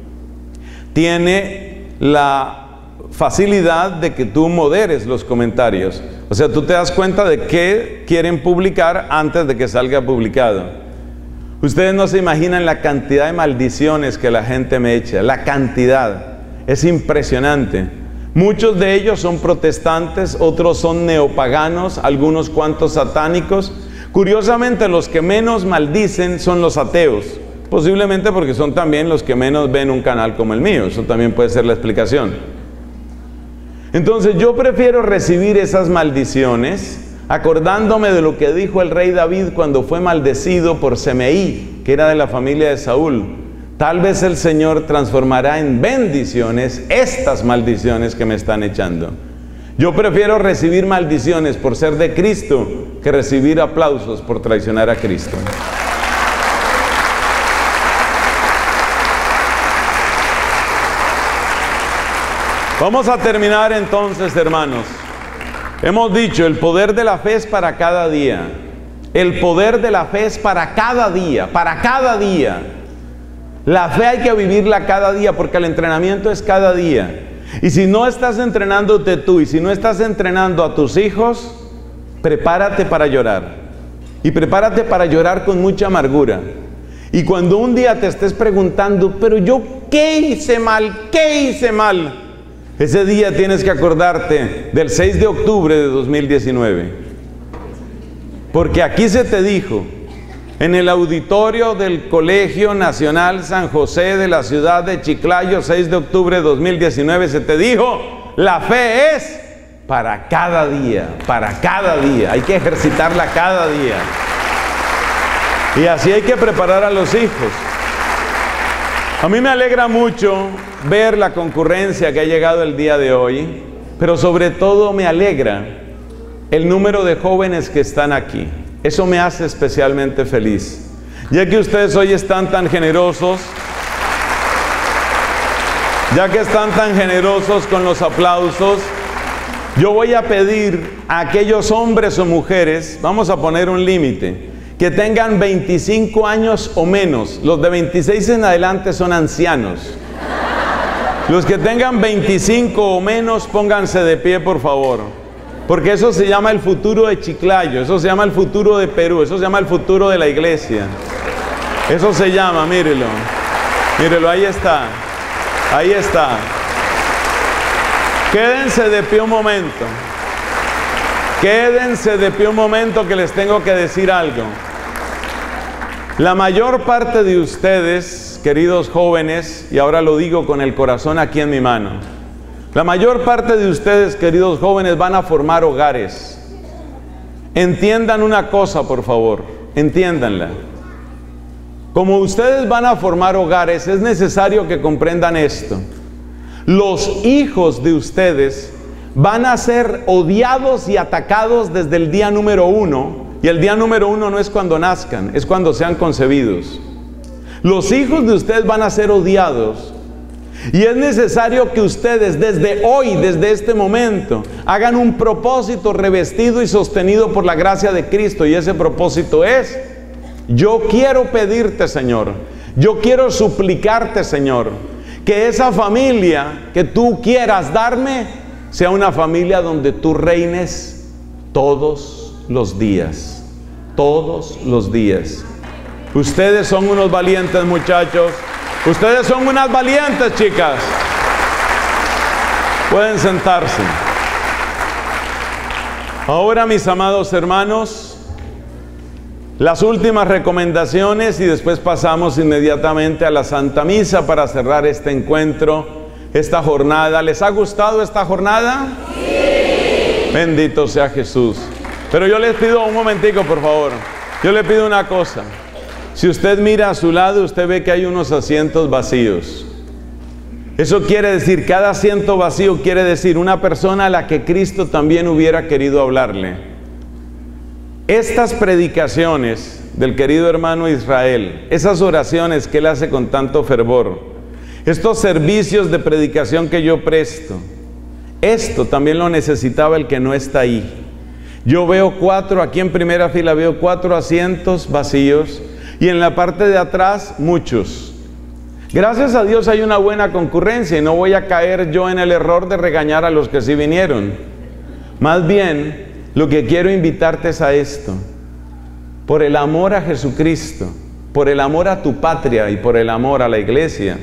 tiene la facilidad de que tú moderes los comentarios. O sea, tú te das cuenta de qué quieren publicar antes de que salga publicado. Ustedes no se imaginan la cantidad de maldiciones que la gente me echa. La cantidad. Es impresionante. Muchos de ellos son protestantes, otros son neopaganos, algunos cuantos satánicos. Curiosamente, los que menos maldicen son los ateos. Posiblemente porque son también los que menos ven un canal como el mío. Eso también puede ser la explicación. Entonces yo prefiero recibir esas maldiciones acordándome de lo que dijo el rey David cuando fue maldecido por Semeí, que era de la familia de Saúl. Tal vez el Señor transformará en bendiciones estas maldiciones que me están echando. Yo prefiero recibir maldiciones por ser de Cristo que recibir aplausos por traicionar a Cristo. Vamos a terminar entonces, hermanos. Hemos dicho, el poder de la fe es para cada día. El poder de la fe es para cada día, para cada día. La fe hay que vivirla cada día porque el entrenamiento es cada día. Y si no estás entrenándote tú y si no estás entrenando a tus hijos, prepárate para llorar. Y prepárate para llorar con mucha amargura. Y cuando un día te estés preguntando, pero yo, ¿qué hice mal? ¿Qué hice mal? Ese día tienes que acordarte del 6 de octubre de 2019. Porque aquí se te dijo, en el auditorio del Colegio Nacional San José de la ciudad de Chiclayo, 6 de octubre de 2019, se te dijo, la fe es para cada día, para cada día. Hay que ejercitarla cada día. Y así hay que preparar a los hijos. A mí me alegra mucho ver la concurrencia que ha llegado el día de hoy, pero sobre todo me alegra el número de jóvenes que están aquí. Eso me hace especialmente feliz. Ya que ustedes hoy están tan generosos, con los aplausos, yo voy a pedir a aquellos hombres o mujeres, vamos a poner un límite, que tengan 25 años o menos. Los de 26 en adelante son ancianos. Los que tengan 25 o menos, pónganse de pie, por favor. Porque eso se llama el futuro de Chiclayo, eso se llama el futuro de Perú, eso se llama el futuro de la iglesia. Eso se llama, mírelo. Mírelo, ahí está. Ahí está. Quédense de pie un momento. Quédense de pie un momento que les tengo que decir algo. La mayor parte de ustedes, queridos jóvenes, y ahora lo digo con el corazón aquí en mi mano, la mayor parte de ustedes, queridos jóvenes, van a formar hogares. Entiendan una cosa, por favor, entiéndanla. Como ustedes van a formar hogares, es necesario que comprendan esto. Los hijos de ustedes van a ser odiados y atacados desde el día número 1. Y el día número 1 no es cuando nazcan, es cuando sean concebidos. Los hijos de ustedes van a ser odiados. Y es necesario que ustedes desde hoy, desde este momento, hagan un propósito revestido y sostenido por la gracia de Cristo. Y ese propósito es, yo quiero pedirte, Señor, yo quiero suplicarte, Señor, que esa familia que tú quieras darme sea una familia donde tú reines todos los días. Todos los días. Ustedes son unos valientes, muchachos. Ustedes son unas valientes, chicas. Pueden sentarse. Ahora, mis amados hermanos, las últimas recomendaciones y después pasamos inmediatamente a la Santa Misa para cerrar este encuentro, esta jornada. ¿Les ha gustado esta jornada? Sí. Bendito sea Jesús. Pero yo les pido un momentico, por favor. Yo le pido una cosa. Si usted mira a su lado, usted ve que hay unos asientos vacíos. Eso quiere decir, cada asiento vacío quiere decir una persona a la que Cristo también hubiera querido hablarle. Estas predicaciones del querido hermano Israel, esas oraciones que él hace con tanto fervor, estos servicios de predicación que yo presto, esto también lo necesitaba el que no está ahí. Yo veo aquí en primera fila veo 4 asientos vacíos y en la parte de atrás muchos. Gracias a Dios hay una buena concurrencia y no voy a caer yo en el error de regañar a los que sí vinieron. Más bien, lo que quiero invitarte es a esto. Por el amor a Jesucristo, por el amor a tu patria y por el amor a la iglesia,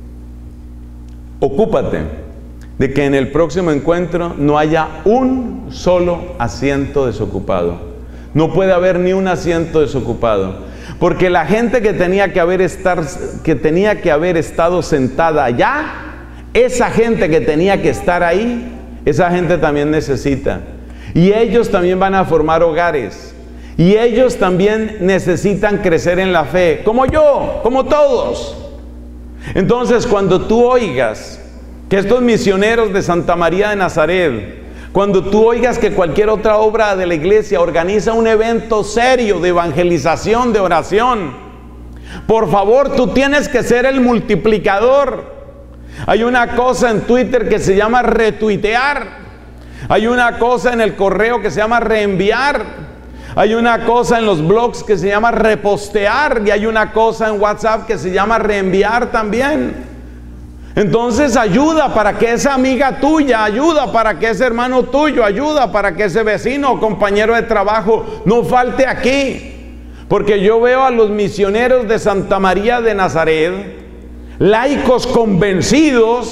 ocúpate de que en el próximo encuentro no haya un solo asiento desocupado. No puede haber ni un asiento desocupado. Porque la gente que tenía que haber estado sentada allá, esa gente que tenía que estar ahí, esa gente también necesita. Y ellos también van a formar hogares. Y ellos también necesitan crecer en la fe, como yo, como todos. Entonces, cuando tú oigas que estos misioneros de Santa María de Nazaret, cuando tú oigas que cualquier otra obra de la iglesia organiza un evento serio de evangelización, de oración, por favor, tú tienes que ser el multiplicador. Hay una cosa en Twitter que se llama retuitear. Hay una cosa en el correo que se llama reenviar. Hay una cosa en los blogs que se llama repostear. Y hay una cosa en WhatsApp que se llama reenviar también. Entonces ayuda para que esa amiga tuya, ayuda para que ese hermano tuyo, ayuda para que ese vecino o compañero de trabajo no falte aquí. Porque yo veo a los misioneros de Santa María de Nazaret, laicos convencidos,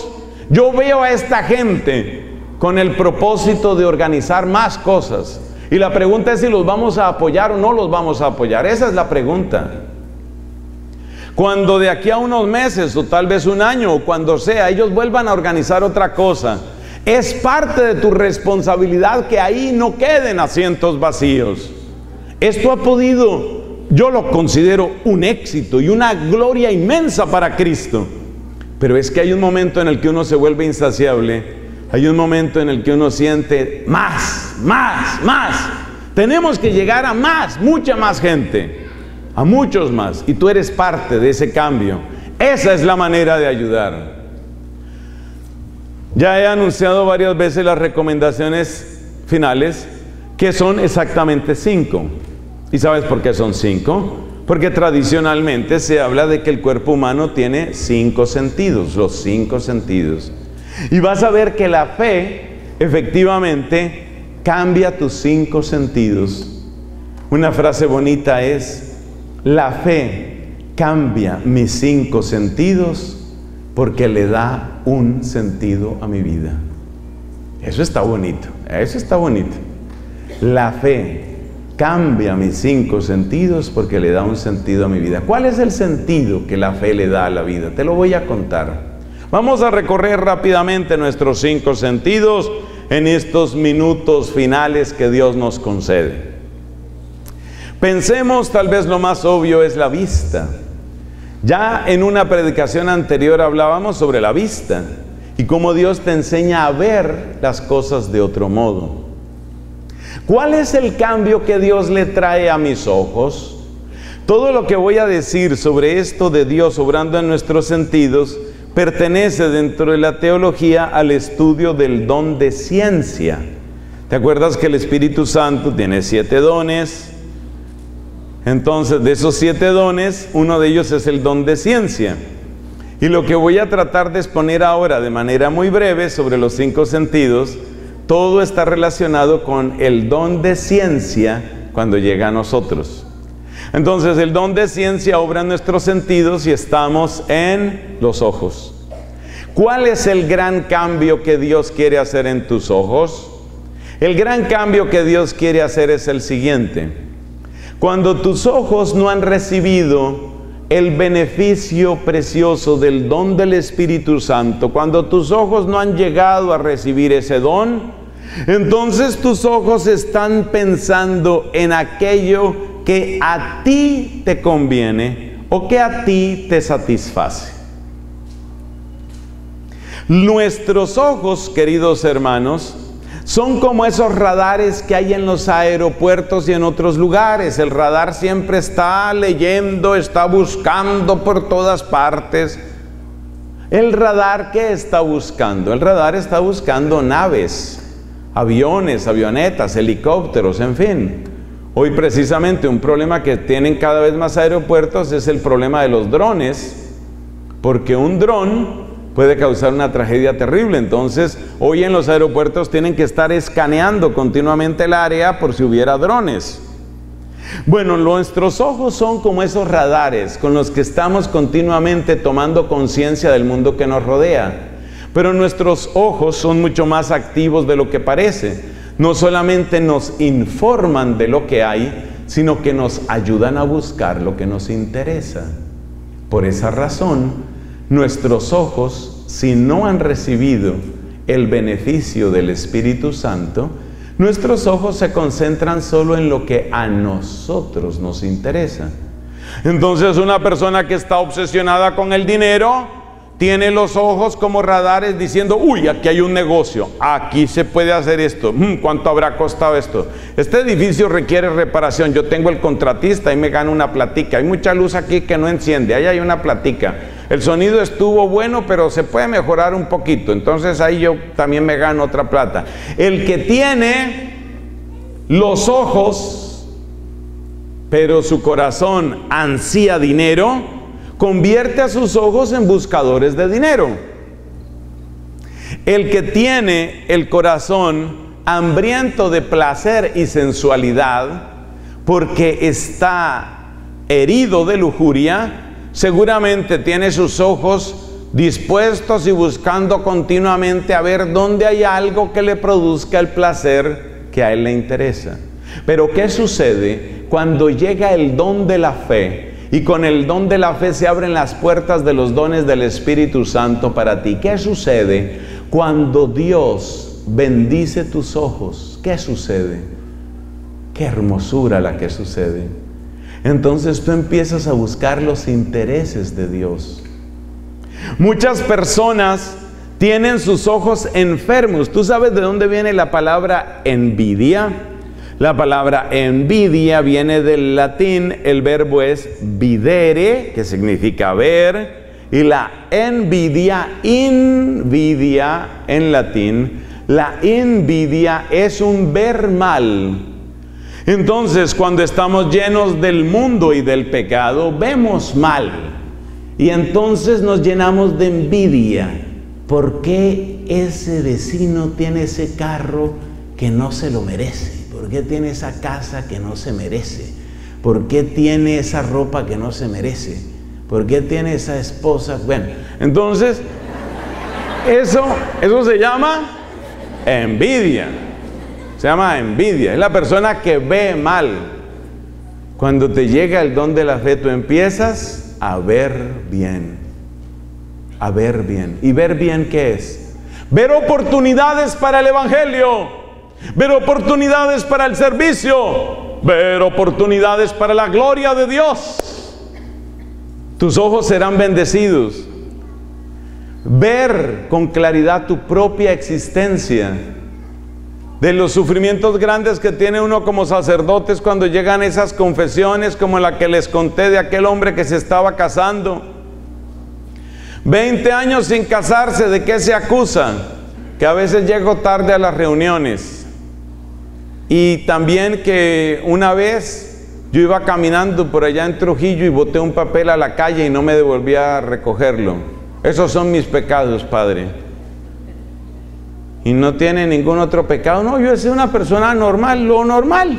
Yo veo a esta gente con el propósito de organizar más cosas. Y la pregunta es si los vamos a apoyar o no los vamos a apoyar. Esa es la pregunta. Cuando de aquí a unos meses o tal vez un año o cuando sea, ellos vuelvan a organizar otra cosa, es parte de tu responsabilidad que ahí no queden asientos vacíos. Esto ha podido, yo lo considero un éxito y una gloria inmensa para Cristo. Pero es que hay un momento en el que uno se vuelve insaciable. Hay un momento en el que uno siente más. Tenemos que llegar a más, mucha más gente, a muchos más. Y tú eres parte de ese cambio. Esa es la manera de ayudar. Ya he anunciado varias veces las recomendaciones finales, que son exactamente 5. ¿Y sabes por qué son 5? Porque tradicionalmente se habla de que el cuerpo humano tiene 5 sentidos, los 5 sentidos. Y vas a ver que la fe, efectivamente, cambia tus 5 sentidos. Una frase bonita es: la fe cambia mis 5 sentidos porque le da un sentido a mi vida. Eso está bonito, eso está bonito. La fe cambia mis 5 sentidos porque le da un sentido a mi vida. ¿Cuál es el sentido que la fe le da a la vida? Te lo voy a contar. Vamos a recorrer rápidamente nuestros 5 sentidos en estos minutos finales que Dios nos concede. Pensemos, tal vez lo más obvio es la vista. Ya en una predicación anterior hablábamos sobre la vista y cómo Dios te enseña a ver las cosas de otro modo. ¿Cuál es el cambio que Dios le trae a mis ojos? Todo lo que voy a decir sobre esto de Dios obrando en nuestros sentidos pertenece dentro de la teología al estudio del don de ciencia. ¿Te acuerdas que el Espíritu Santo tiene 7 dones? Entonces, de esos 7 dones, uno de ellos es el don de ciencia. Y lo que voy a tratar de exponer ahora de manera muy breve sobre los 5 sentidos, todo está relacionado con el don de ciencia cuando llega a nosotros. Entonces, el don de ciencia obra en nuestros sentidos y estamos en los ojos. ¿Cuál es el gran cambio que Dios quiere hacer en tus ojos? El gran cambio que Dios quiere hacer es el siguiente. Cuando tus ojos no han recibido el beneficio precioso del don del Espíritu Santo, cuando tus ojos no han llegado a recibir ese don, entonces tus ojos están pensando en aquello que a ti te conviene o que a ti te satisface. Nuestros ojos, queridos hermanos, son como esos radares que hay en los aeropuertos y en otros lugares. El radar siempre está leyendo, está buscando por todas partes. ¿El radar qué está buscando? El radar está buscando naves, aviones, avionetas, helicópteros, en fin. Hoy precisamente un problema que tienen cada vez más aeropuertos es el problema de los drones, porque un dron puede causar una tragedia terrible. Entonces, hoy en los aeropuertos tienen que estar escaneando continuamente el área por si hubiera drones. Bueno, nuestros ojos son como esos radares con los que estamos continuamente tomando conciencia del mundo que nos rodea. Pero nuestros ojos son mucho más activos de lo que parece. No solamente nos informan de lo que hay, sino que nos ayudan a buscar lo que nos interesa. Por esa razón, nuestros ojos, si no han recibido el beneficio del Espíritu Santo, nuestros ojos se concentran solo en lo que a nosotros nos interesa. Entonces, una persona que está obsesionada con el dinero tiene los ojos como radares diciendo: uy, aquí hay un negocio, aquí se puede hacer esto, ¿cuánto habrá costado esto? Este edificio requiere reparación, yo tengo el contratista y me gano una platica, hay mucha luz aquí que no enciende, ahí hay una platica, el sonido estuvo bueno pero se puede mejorar un poquito, entonces ahí yo también me gano otra plata. El que tiene los ojos pero su corazón ansía dinero, convierte a sus ojos en buscadores de dinero. El que tiene el corazón hambriento de placer y sensualidad, porque está herido de lujuria, seguramente tiene sus ojos dispuestos y buscando continuamente a ver dónde hay algo que le produzca el placer que a él le interesa. Pero ¿qué sucede cuando llega el don de la fe? Y con el don de la fe se abren las puertas de los dones del Espíritu Santo para ti. ¿Qué sucede cuando Dios bendice tus ojos? ¿Qué sucede? Qué hermosura la que sucede. Entonces tú empiezas a buscar los intereses de Dios. Muchas personas tienen sus ojos enfermos. ¿Tú sabes de dónde viene la palabra envidia? La palabra envidia viene del latín, el verbo es videre, que significa ver, y la invidia en latín, la invidia es un ver mal. Entonces, cuando estamos llenos del mundo y del pecado, vemos mal, y entonces nos llenamos de envidia. ¿Por qué ese vecino tiene ese carro que no se lo merece? ¿Por qué tiene esa casa que no se merece? ¿Por qué tiene esa ropa que no se merece? ¿Por qué tiene esa esposa? Bueno, entonces, eso se llama envidia. Se llama envidia. Es la persona que ve mal. Cuando te llega el don de la fe, tú empiezas a ver bien. A ver bien. ¿Y ver bien qué es? Ver oportunidades para el evangelio. Ver oportunidades para el servicio, ver oportunidades para la gloria de Dios. Tus ojos serán bendecidos. Ver con claridad tu propia existencia. De los sufrimientos grandes que tiene uno como sacerdotes cuando llegan esas confesiones como la que les conté de aquel hombre que se estaba casando. 20 años sin casarse, ¿de qué se acusa? Que a veces llego tarde a las reuniones. Y también que una vez yo iba caminando por allá en Trujillo y boté un papel a la calle y no me devolví a recogerlo. Esos son mis pecados, Padre. Y no tiene ningún otro pecado. No, yo he sido una persona normal, lo normal.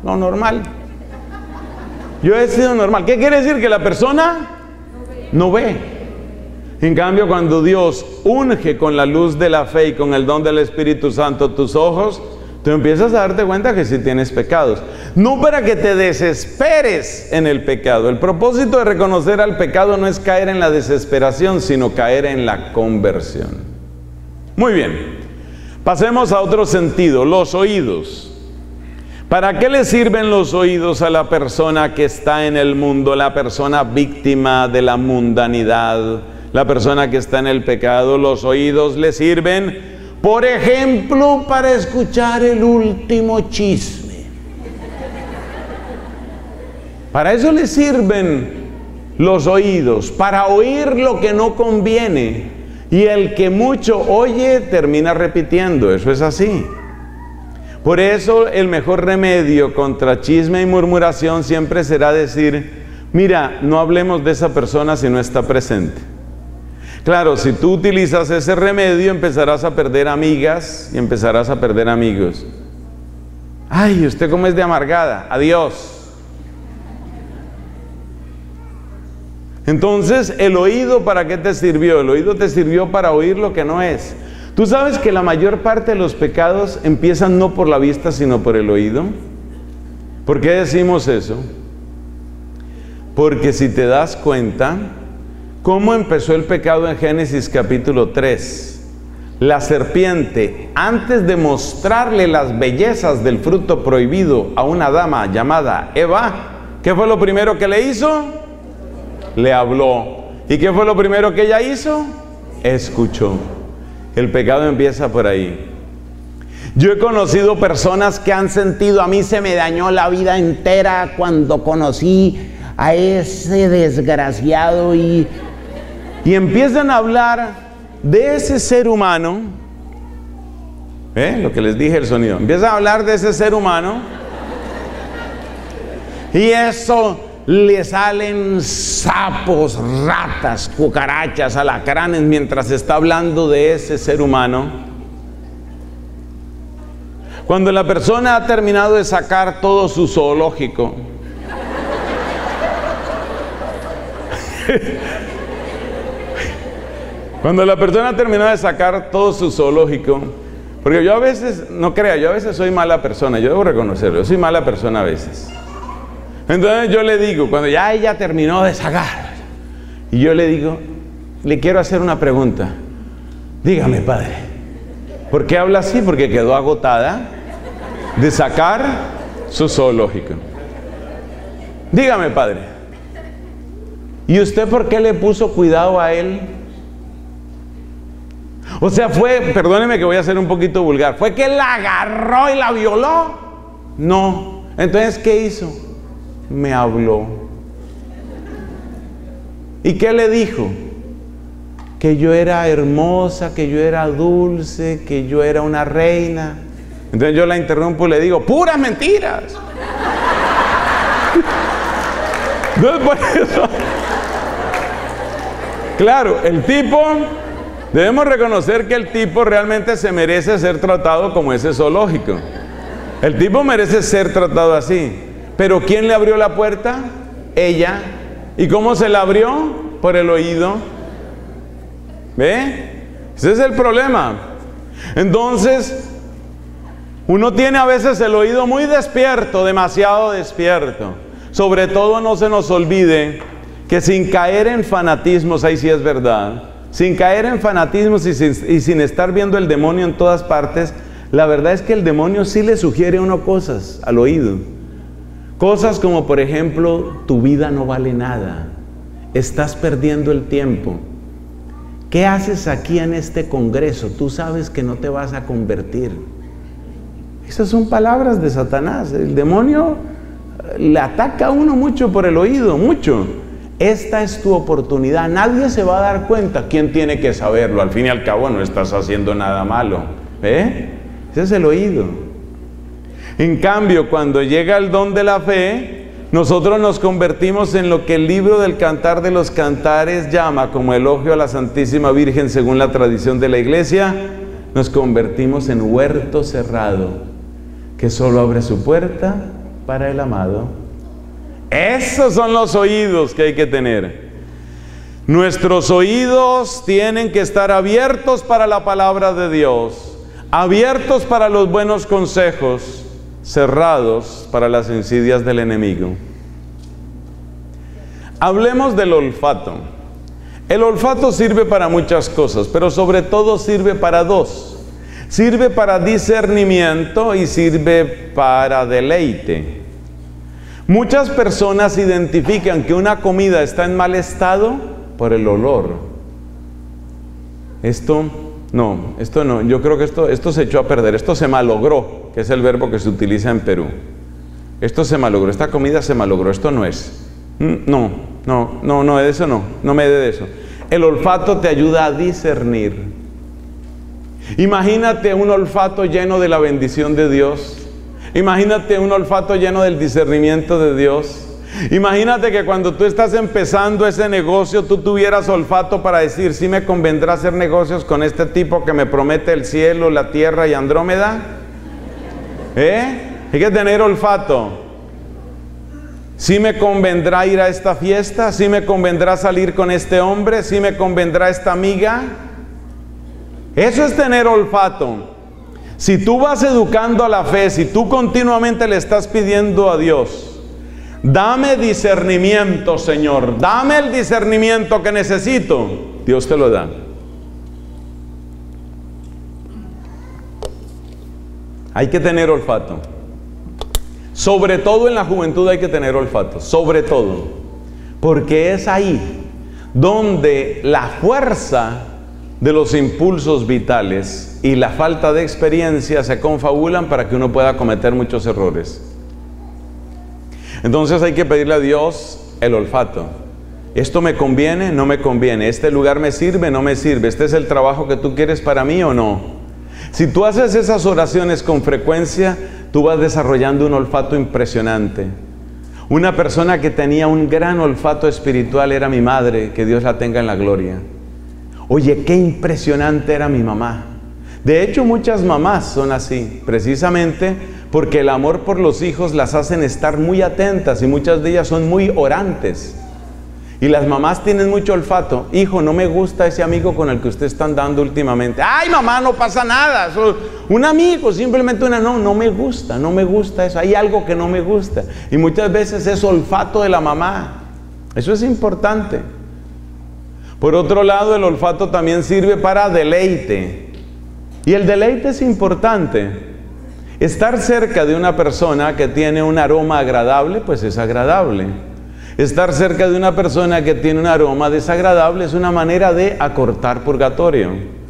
Yo he sido normal. ¿Qué quiere decir? Que la persona no ve. En cambio, cuando Dios unge con la luz de la fe y con el don del Espíritu Santo tus ojos, tú empiezas a darte cuenta que sí tienes pecados. No para que te desesperes en el pecado. El propósito de reconocer al pecado no es caer en la desesperación, sino caer en la conversión. Muy bien. Pasemos a otro sentido, los oídos. ¿Para qué le sirven los oídos a la persona que está en el mundo, la persona víctima de la mundanidad, la persona que está en el pecado? Los oídos le sirven, por ejemplo, para escuchar el último chisme. Para eso le sirven los oídos, para oír lo que no conviene. Y el que mucho oye termina repitiendo, eso es así. Por eso el mejor remedio contra chisme y murmuración siempre será decir, mira, no hablemos de esa persona si no está presente. Claro, si tú utilizas ese remedio, empezarás a perder amigas y empezarás a perder amigos. Ay, usted cómo es de amargada, adiós. Entonces, ¿el oído para qué te sirvió? El oído te sirvió para oír lo que no es. ¿Tú sabes que la mayor parte de los pecados empiezan no por la vista, sino por el oído? ¿Por qué decimos eso? Porque si te das cuenta, ¿cómo empezó el pecado en Génesis capítulo 3? La serpiente, antes de mostrarle las bellezas del fruto prohibido a una dama llamada Eva, ¿qué fue lo primero que le hizo? Le habló. ¿Y qué fue lo primero que ella hizo? Escuchó. El pecado empieza por ahí. Yo he conocido personas que han sentido, a mí se me dañó la vida entera cuando conocí a ese desgraciado y empiezan a hablar de ese ser humano. Lo que les dije, el sonido. Empiezan a hablar de ese ser humano y eso le salen sapos, ratas, cucarachas, alacranes mientras está hablando de ese ser humano. Cuando la persona ha terminado de sacar todo su zoológico, Cuando la persona terminó de sacar todo su zoológico, porque yo a veces, no crea, yo a veces soy mala persona, yo debo reconocerlo, yo soy mala persona a veces. Entonces yo le digo, cuando ya ella terminó de sacar, y yo le digo, le quiero hacer una pregunta. Dígame, padre, ¿por qué habla así? Porque quedó agotada de sacar su zoológico. Dígame, padre, ¿y usted por qué le puso cuidado a él? O sea, perdóneme que voy a ser un poquito vulgar, ¿fue que la agarró y la violó? No. Entonces, ¿qué hizo? Me habló. ¿Y qué le dijo? Que yo era hermosa, que yo era dulce, que yo era una reina. Entonces yo la interrumpo y le digo, ¡puras mentiras! Entonces, por eso, claro, el tipo, debemos reconocer que el tipo realmente se merece ser tratado como ese zoológico. El tipo merece ser tratado así. Pero ¿quién le abrió la puerta? Ella. ¿Y cómo se la abrió? Por el oído. ¿Ve? Ese es el problema. Entonces, uno tiene a veces el oído muy despierto, demasiado despierto. Sobre todo no se nos olvide que sin caer en fanatismos, ahí sí es verdad, sin caer en fanatismos y sin estar viendo el demonio en todas partes, la verdad es que el demonio sí le sugiere a uno cosas al oído. Cosas como, por ejemplo, tu vida no vale nada, estás perdiendo el tiempo. ¿Qué haces aquí en este congreso? Tú sabes que no te vas a convertir. Esas son palabras de Satanás. El demonio le ataca a uno mucho por el oído, mucho. Esta es tu oportunidad. Nadie se va a dar cuenta. ¿Quién tiene que saberlo? Al fin y al cabo no estás haciendo nada malo. ¿Ese es el oído. En cambio, cuando llega el don de la fe, nosotros nos convertimos en lo que el libro del Cantar de los Cantares llama como elogio a la Santísima Virgen según la tradición de la Iglesia. Nos convertimos en huerto cerrado que solo abre su puerta para el amado. Esos son los oídos que hay que tener. Nuestros oídos tienen que estar abiertos para la palabra de Dios, abiertos para los buenos consejos, cerrados para las insidias del enemigo. Hablemos del olfato. El olfato sirve para muchas cosas, pero sobre todo sirve para dos. Sirve para discernimiento y sirve para deleite. Muchas personas identifican que una comida está en mal estado por el olor. Esto no, yo creo que esto se echó a perder, esto se malogró, que es el verbo que se utiliza en Perú. Esto se malogró, esta comida se malogró, esto no es. No, de eso no me dé de eso. El olfato te ayuda a discernir. Imagínate un olfato lleno de la bendición de Dios. Imagínate un olfato lleno del discernimiento de Dios. Imagínate que cuando tú estás empezando ese negocio, tú tuvieras olfato para decir, sí me convendrá hacer negocios con este tipo que me promete el cielo, la tierra y Andrómeda. Hay que tener olfato. Sí me convendrá ir a esta fiesta, sí me convendrá salir con este hombre, sí me convendrá esta amiga. Eso es tener olfato. Si tú vas educando a la fe, si tú continuamente le estás pidiendo a Dios, dame discernimiento, Señor, dame el discernimiento que necesito, Dios te lo da. Hay que tener olfato. Sobre todo en la juventud hay que tener olfato, sobre todo, porque es ahí donde la fuerza de los impulsos vitales y la falta de experiencia se confabulan para que uno pueda cometer muchos errores. Entonces hay que pedirle a Dios el olfato. ¿Esto me conviene? ¿No me conviene? ¿Este lugar me sirve? ¿No me sirve? ¿Este es el trabajo que tú quieres para mí o no? Si tú haces esas oraciones con frecuencia, tú vas desarrollando un olfato impresionante. Una persona que tenía un gran olfato espiritual era mi madre, que Dios la tenga en la gloria. Oye, qué impresionante era mi mamá. De hecho, muchas mamás son así, precisamente porque el amor por los hijos las hacen estar muy atentas y muchas de ellas son muy orantes. Y las mamás tienen mucho olfato. Hijo, no me gusta ese amigo con el que usted está andando últimamente. Ay, mamá, no pasa nada. Un amigo, simplemente no me gusta eso. Hay algo que no me gusta. Y muchas veces es olfato de la mamá. Eso es importante. Por otro lado, el olfato también sirve para deleite. Y el deleite es importante. Estar cerca de una persona que tiene un aroma agradable, pues es agradable. Estar cerca de una persona que tiene un aroma desagradable es una manera de acortar purgatorio.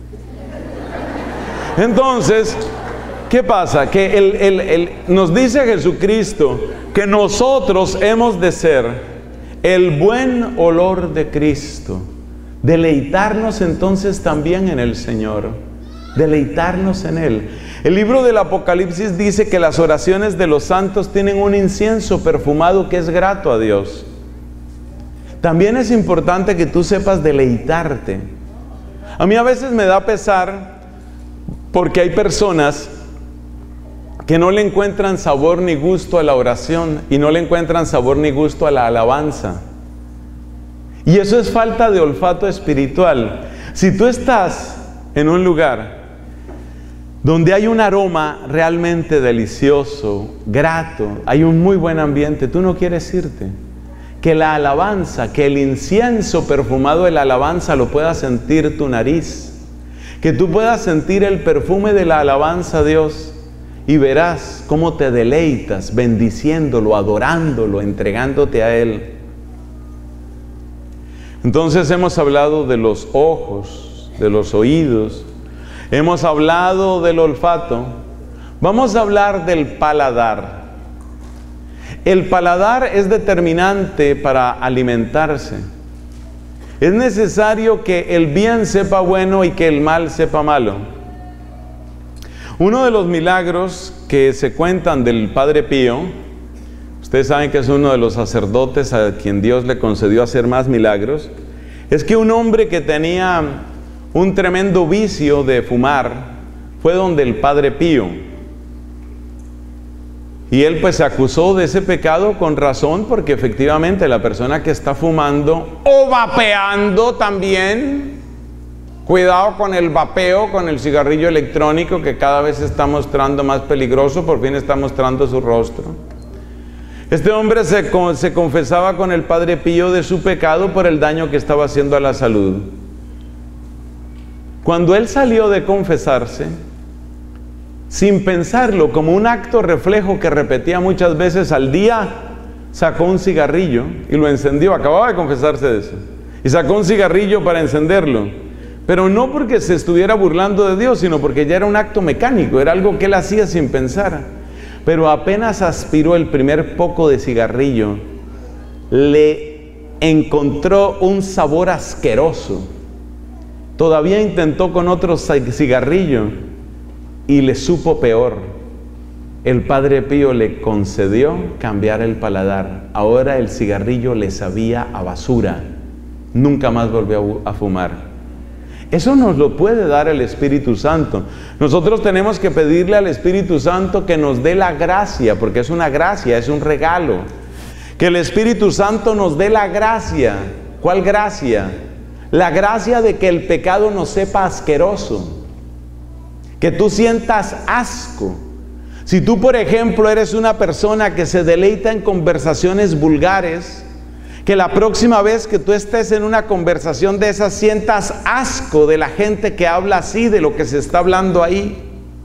Entonces, ¿qué pasa? Que nos dice Jesucristo que nosotros hemos de ser el buen olor de Cristo. Deleitarnos entonces también en el Señor. Deleitarnos en Él. El libro del Apocalipsis dice que las oraciones de los santos tienen un incienso perfumado que es grato a Dios. También es importante que tú sepas deleitarte. A mí a veces me da pesar porque hay personas que no le encuentran sabor ni gusto a la oración y no le encuentran sabor ni gusto a la alabanza. Y eso es falta de olfato espiritual. Si tú estás en un lugar donde hay un aroma realmente delicioso, grato, hay un muy buen ambiente, tú no quieres irte. Que la alabanza, que el incienso perfumado de la alabanza lo pueda sentir tu nariz. Que tú puedas sentir el perfume de la alabanza a Dios y verás cómo te deleitas bendiciéndolo, adorándolo, entregándote a Él. Entonces hemos hablado de los ojos, de los oídos, hemos hablado del olfato. Vamos a hablar del paladar. El paladar es determinante para alimentarse. Es necesario que el bien sepa bueno y que el mal sepa malo. Uno de los milagros que se cuentan del Padre Pío, ustedes saben que es uno de los sacerdotes a quien Dios le concedió hacer más milagros, es que un hombre que tenía un tremendo vicio de fumar fue donde el Padre Pío. Y él pues se acusó de ese pecado con razón, porque efectivamente la persona que está fumando o vapeando también, cuidado con el vapeo, con el cigarrillo electrónico que cada vez se está mostrando más peligroso, por fin está mostrando su rostro. Este hombre se confesaba con el Padre Pío de su pecado por el daño que estaba haciendo a la salud. Cuando él salió de confesarse, sin pensarlo, como un acto reflejo que repetía muchas veces al día, sacó un cigarrillo y lo encendió. Acababa de confesarse de eso. Y sacó un cigarrillo para encenderlo. Pero no porque se estuviera burlando de Dios, sino porque ya era un acto mecánico, era algo que él hacía sin pensar. Pero apenas aspiró el primer poco de cigarrillo, le encontró un sabor asqueroso. Todavía intentó con otro cigarrillo y le supo peor. El Padre Pío le concedió cambiar el paladar. Ahora el cigarrillo le sabía a basura. Nunca más volvió a fumar. Eso nos lo puede dar el Espíritu Santo. Nosotros tenemos que pedirle al Espíritu Santo que nos dé la gracia, porque es una gracia, es un regalo. Que el Espíritu Santo nos dé la gracia. ¿Cuál gracia? La gracia de que el pecado nos sepa asqueroso. Que tú sientas asco. Si tú, por ejemplo, eres una persona que se deleita en conversaciones vulgares, que la próxima vez que tú estés en una conversación de esas sientas asco de la gente que habla así, de lo que se está hablando ahí.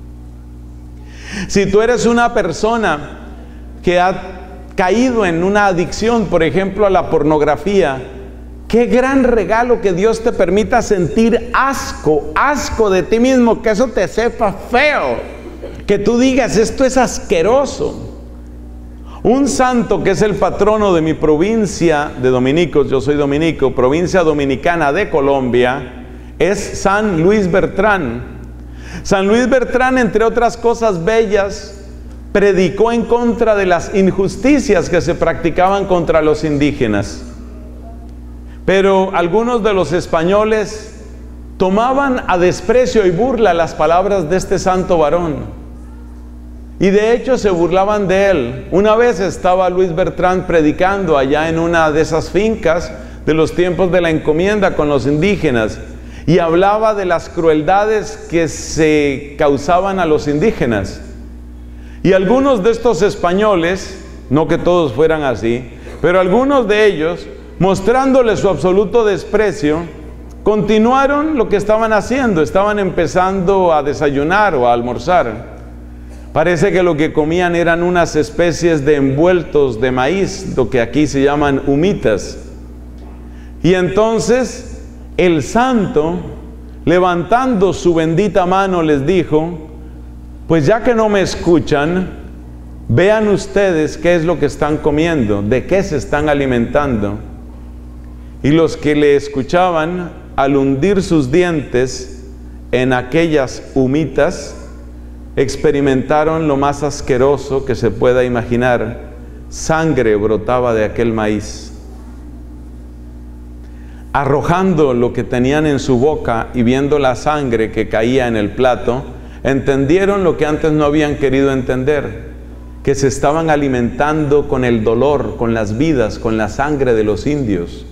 Si tú eres una persona que ha caído en una adicción, por ejemplo, a la pornografía, qué gran regalo que Dios te permita sentir asco de ti mismo, que eso te sepa feo, que tú digas, esto es asqueroso. Un santo que es el patrono de mi provincia de dominicos, yo soy dominico, provincia dominicana de Colombia, es San Luis Bertrán. San Luis Bertrán, entre otras cosas bellas, predicó en contra de las injusticias que se practicaban contra los indígenas. Pero algunos de los españoles tomaban a desprecio y burla las palabras de este santo varón. Y de hecho se burlaban de él. Una vez estaba Luis Bertrán predicando allá en una de esas fincas de los tiempos de la encomienda con los indígenas y hablaba de las crueldades que se causaban a los indígenas. Y algunos de estos españoles, no que todos fueran así, pero algunos de ellos, mostrándoles su absoluto desprecio, continuaron lo que estaban haciendo. Estaban empezando a desayunar o a almorzar. Parece que lo que comían eran unas especies de envueltos de maíz, lo que aquí se llaman humitas. Y entonces el santo, levantando su bendita mano, les dijo: pues ya que no me escuchan, vean ustedes qué es lo que están comiendo, de qué se están alimentando. Y los que le escuchaban, al hundir sus dientes en aquellas humitas, experimentaron lo más asqueroso que se pueda imaginar. Sangre brotaba de aquel maíz. Arrojando lo que tenían en su boca y viendo la sangre que caía en el plato, entendieron lo que antes no habían querido entender, que se estaban alimentando con el dolor, con las vidas, con la sangre de los indios.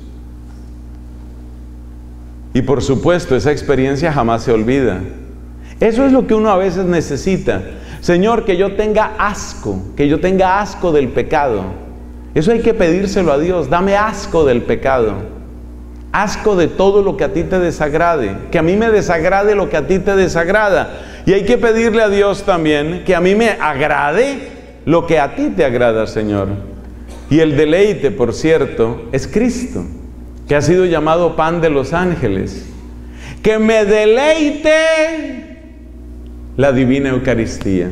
Y por supuesto, esa experiencia jamás se olvida. Eso es lo que uno a veces necesita. Señor, que yo tenga asco del pecado. Eso hay que pedírselo a Dios. Dame asco del pecado. Asco de todo lo que a ti te desagrade. Que a mí me desagrade lo que a ti te desagrada. Y hay que pedirle a Dios también que a mí me agrade lo que a ti te agrada, Señor. Y el deleite, por cierto, es Cristo, que ha sido llamado pan de los ángeles. Que me deleite la divina Eucaristía.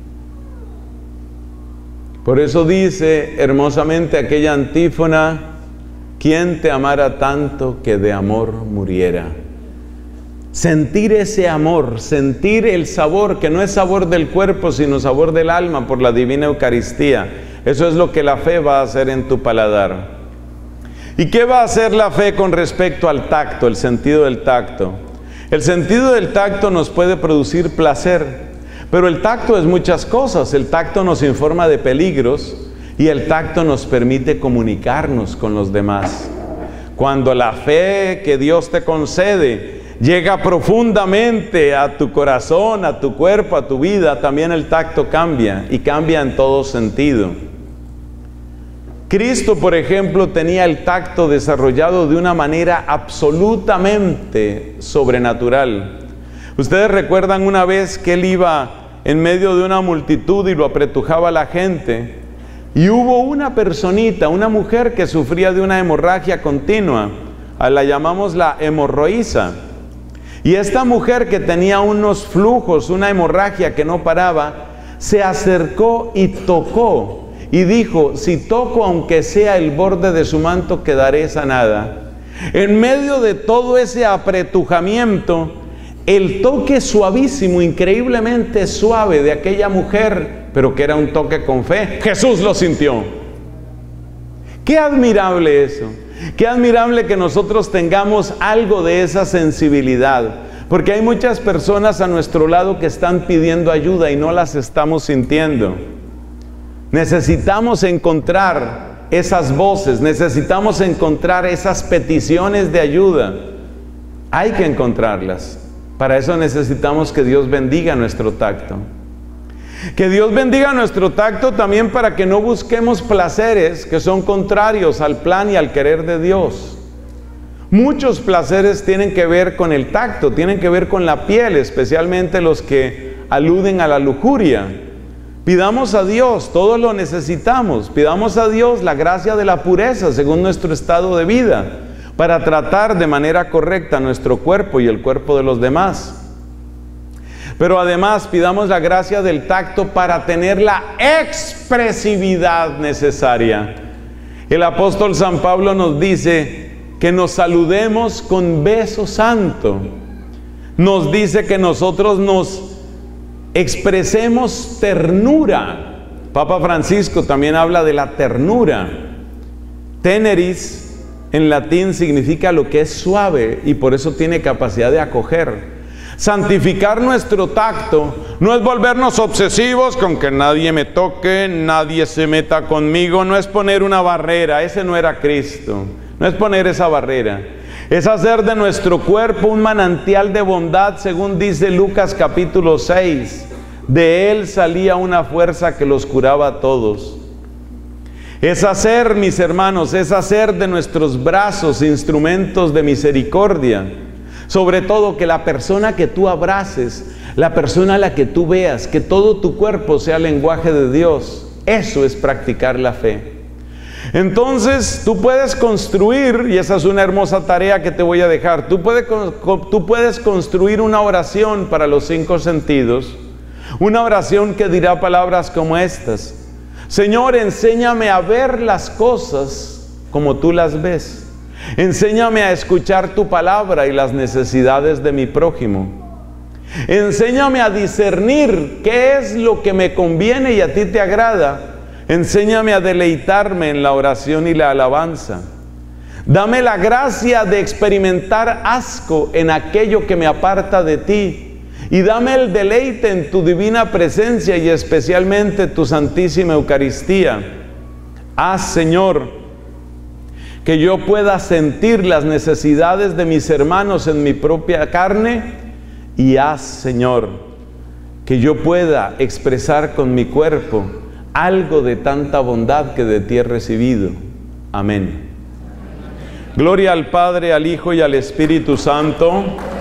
Por eso dice hermosamente aquella antífona: ¿quién te amara tanto que de amor muriera? Sentir ese amor, sentir el sabor, que no es sabor del cuerpo, sino sabor del alma por la divina Eucaristía. Eso es lo que la fe va a hacer en tu paladar. ¿Y qué va a hacer la fe con respecto al tacto, el sentido del tacto? El sentido del tacto nos puede producir placer, pero el tacto es muchas cosas. El tacto nos informa de peligros y el tacto nos permite comunicarnos con los demás. Cuando la fe que Dios te concede llega profundamente a tu corazón, a tu cuerpo, a tu vida, también el tacto cambia, y cambia en todo sentido. Cristo, por ejemplo, tenía el tacto desarrollado de una manera absolutamente sobrenatural. Ustedes recuerdan una vez que Él iba en medio de una multitud y lo apretujaba la gente, y hubo una personita, una mujer que sufría de una hemorragia continua, la llamamos la hemorroísa. Y esta mujer, que tenía unos flujos, una hemorragia que no paraba, se acercó y tocó. Y dijo: si toco aunque sea el borde de su manto, quedaré sanada. En medio de todo ese apretujamiento, el toque suavísimo, increíblemente suave de aquella mujer, pero que era un toque con fe, Jesús lo sintió. Qué admirable eso. Qué admirable que nosotros tengamos algo de esa sensibilidad. Porque hay muchas personas a nuestro lado que están pidiendo ayuda y no las estamos sintiendo. Necesitamos encontrar esas voces, necesitamos encontrar esas peticiones de ayuda. Hay que encontrarlas. Para eso necesitamos que Dios bendiga nuestro tacto. Que Dios bendiga nuestro tacto también para que no busquemos placeres que son contrarios al plan y al querer de Dios. Muchos placeres tienen que ver con el tacto, tienen que ver con la piel, especialmente los que aluden a la lujuria. Pidamos a Dios, todos lo necesitamos. Pidamos a Dios la gracia de la pureza según nuestro estado de vida, para tratar de manera correcta nuestro cuerpo y el cuerpo de los demás. Pero además pidamos la gracia del tacto para tener la expresividad necesaria. El apóstol San Pablo nos dice que nos saludemos con beso santo. Nos dice que nosotros nos expresemos ternura. Papa Francisco también habla de la ternura. Teneris en latín significa lo que es suave, y por eso tiene capacidad de acoger. Santificar nuestro tacto no es volvernos obsesivos con que nadie me toque, nadie se meta conmigo, no es poner una barrera. Ese no era Cristo. No es poner esa barrera. Es hacer de nuestro cuerpo un manantial de bondad, según dice Lucas capítulo 6. De él salía una fuerza que los curaba a todos. Es hacer, mis hermanos, es hacer de nuestros brazos instrumentos de misericordia. Sobre todo que la persona que tú abraces, la persona a la que tú veas, que todo tu cuerpo sea lenguaje de Dios. Eso es practicar la fe. Entonces, tú puedes construir, y esa es una hermosa tarea que te voy a dejar, tú puedes construir una oración para los 5 sentidos, una oración que dirá palabras como estas: Señor, enséñame a ver las cosas como tú las ves. Enséñame a escuchar tu palabra y las necesidades de mi prójimo. Enséñame a discernir qué es lo que me conviene y a ti te agrada. Enséñame a deleitarme en la oración y la alabanza. Dame la gracia de experimentar asco en aquello que me aparta de ti. Y dame el deleite en tu divina presencia y especialmente tu Santísima Eucaristía. Haz, Señor, que yo pueda sentir las necesidades de mis hermanos en mi propia carne. Y haz, Señor, que yo pueda expresar con mi cuerpo algo de tanta bondad que de ti he recibido. Amén. Gloria al Padre, al Hijo y al Espíritu Santo.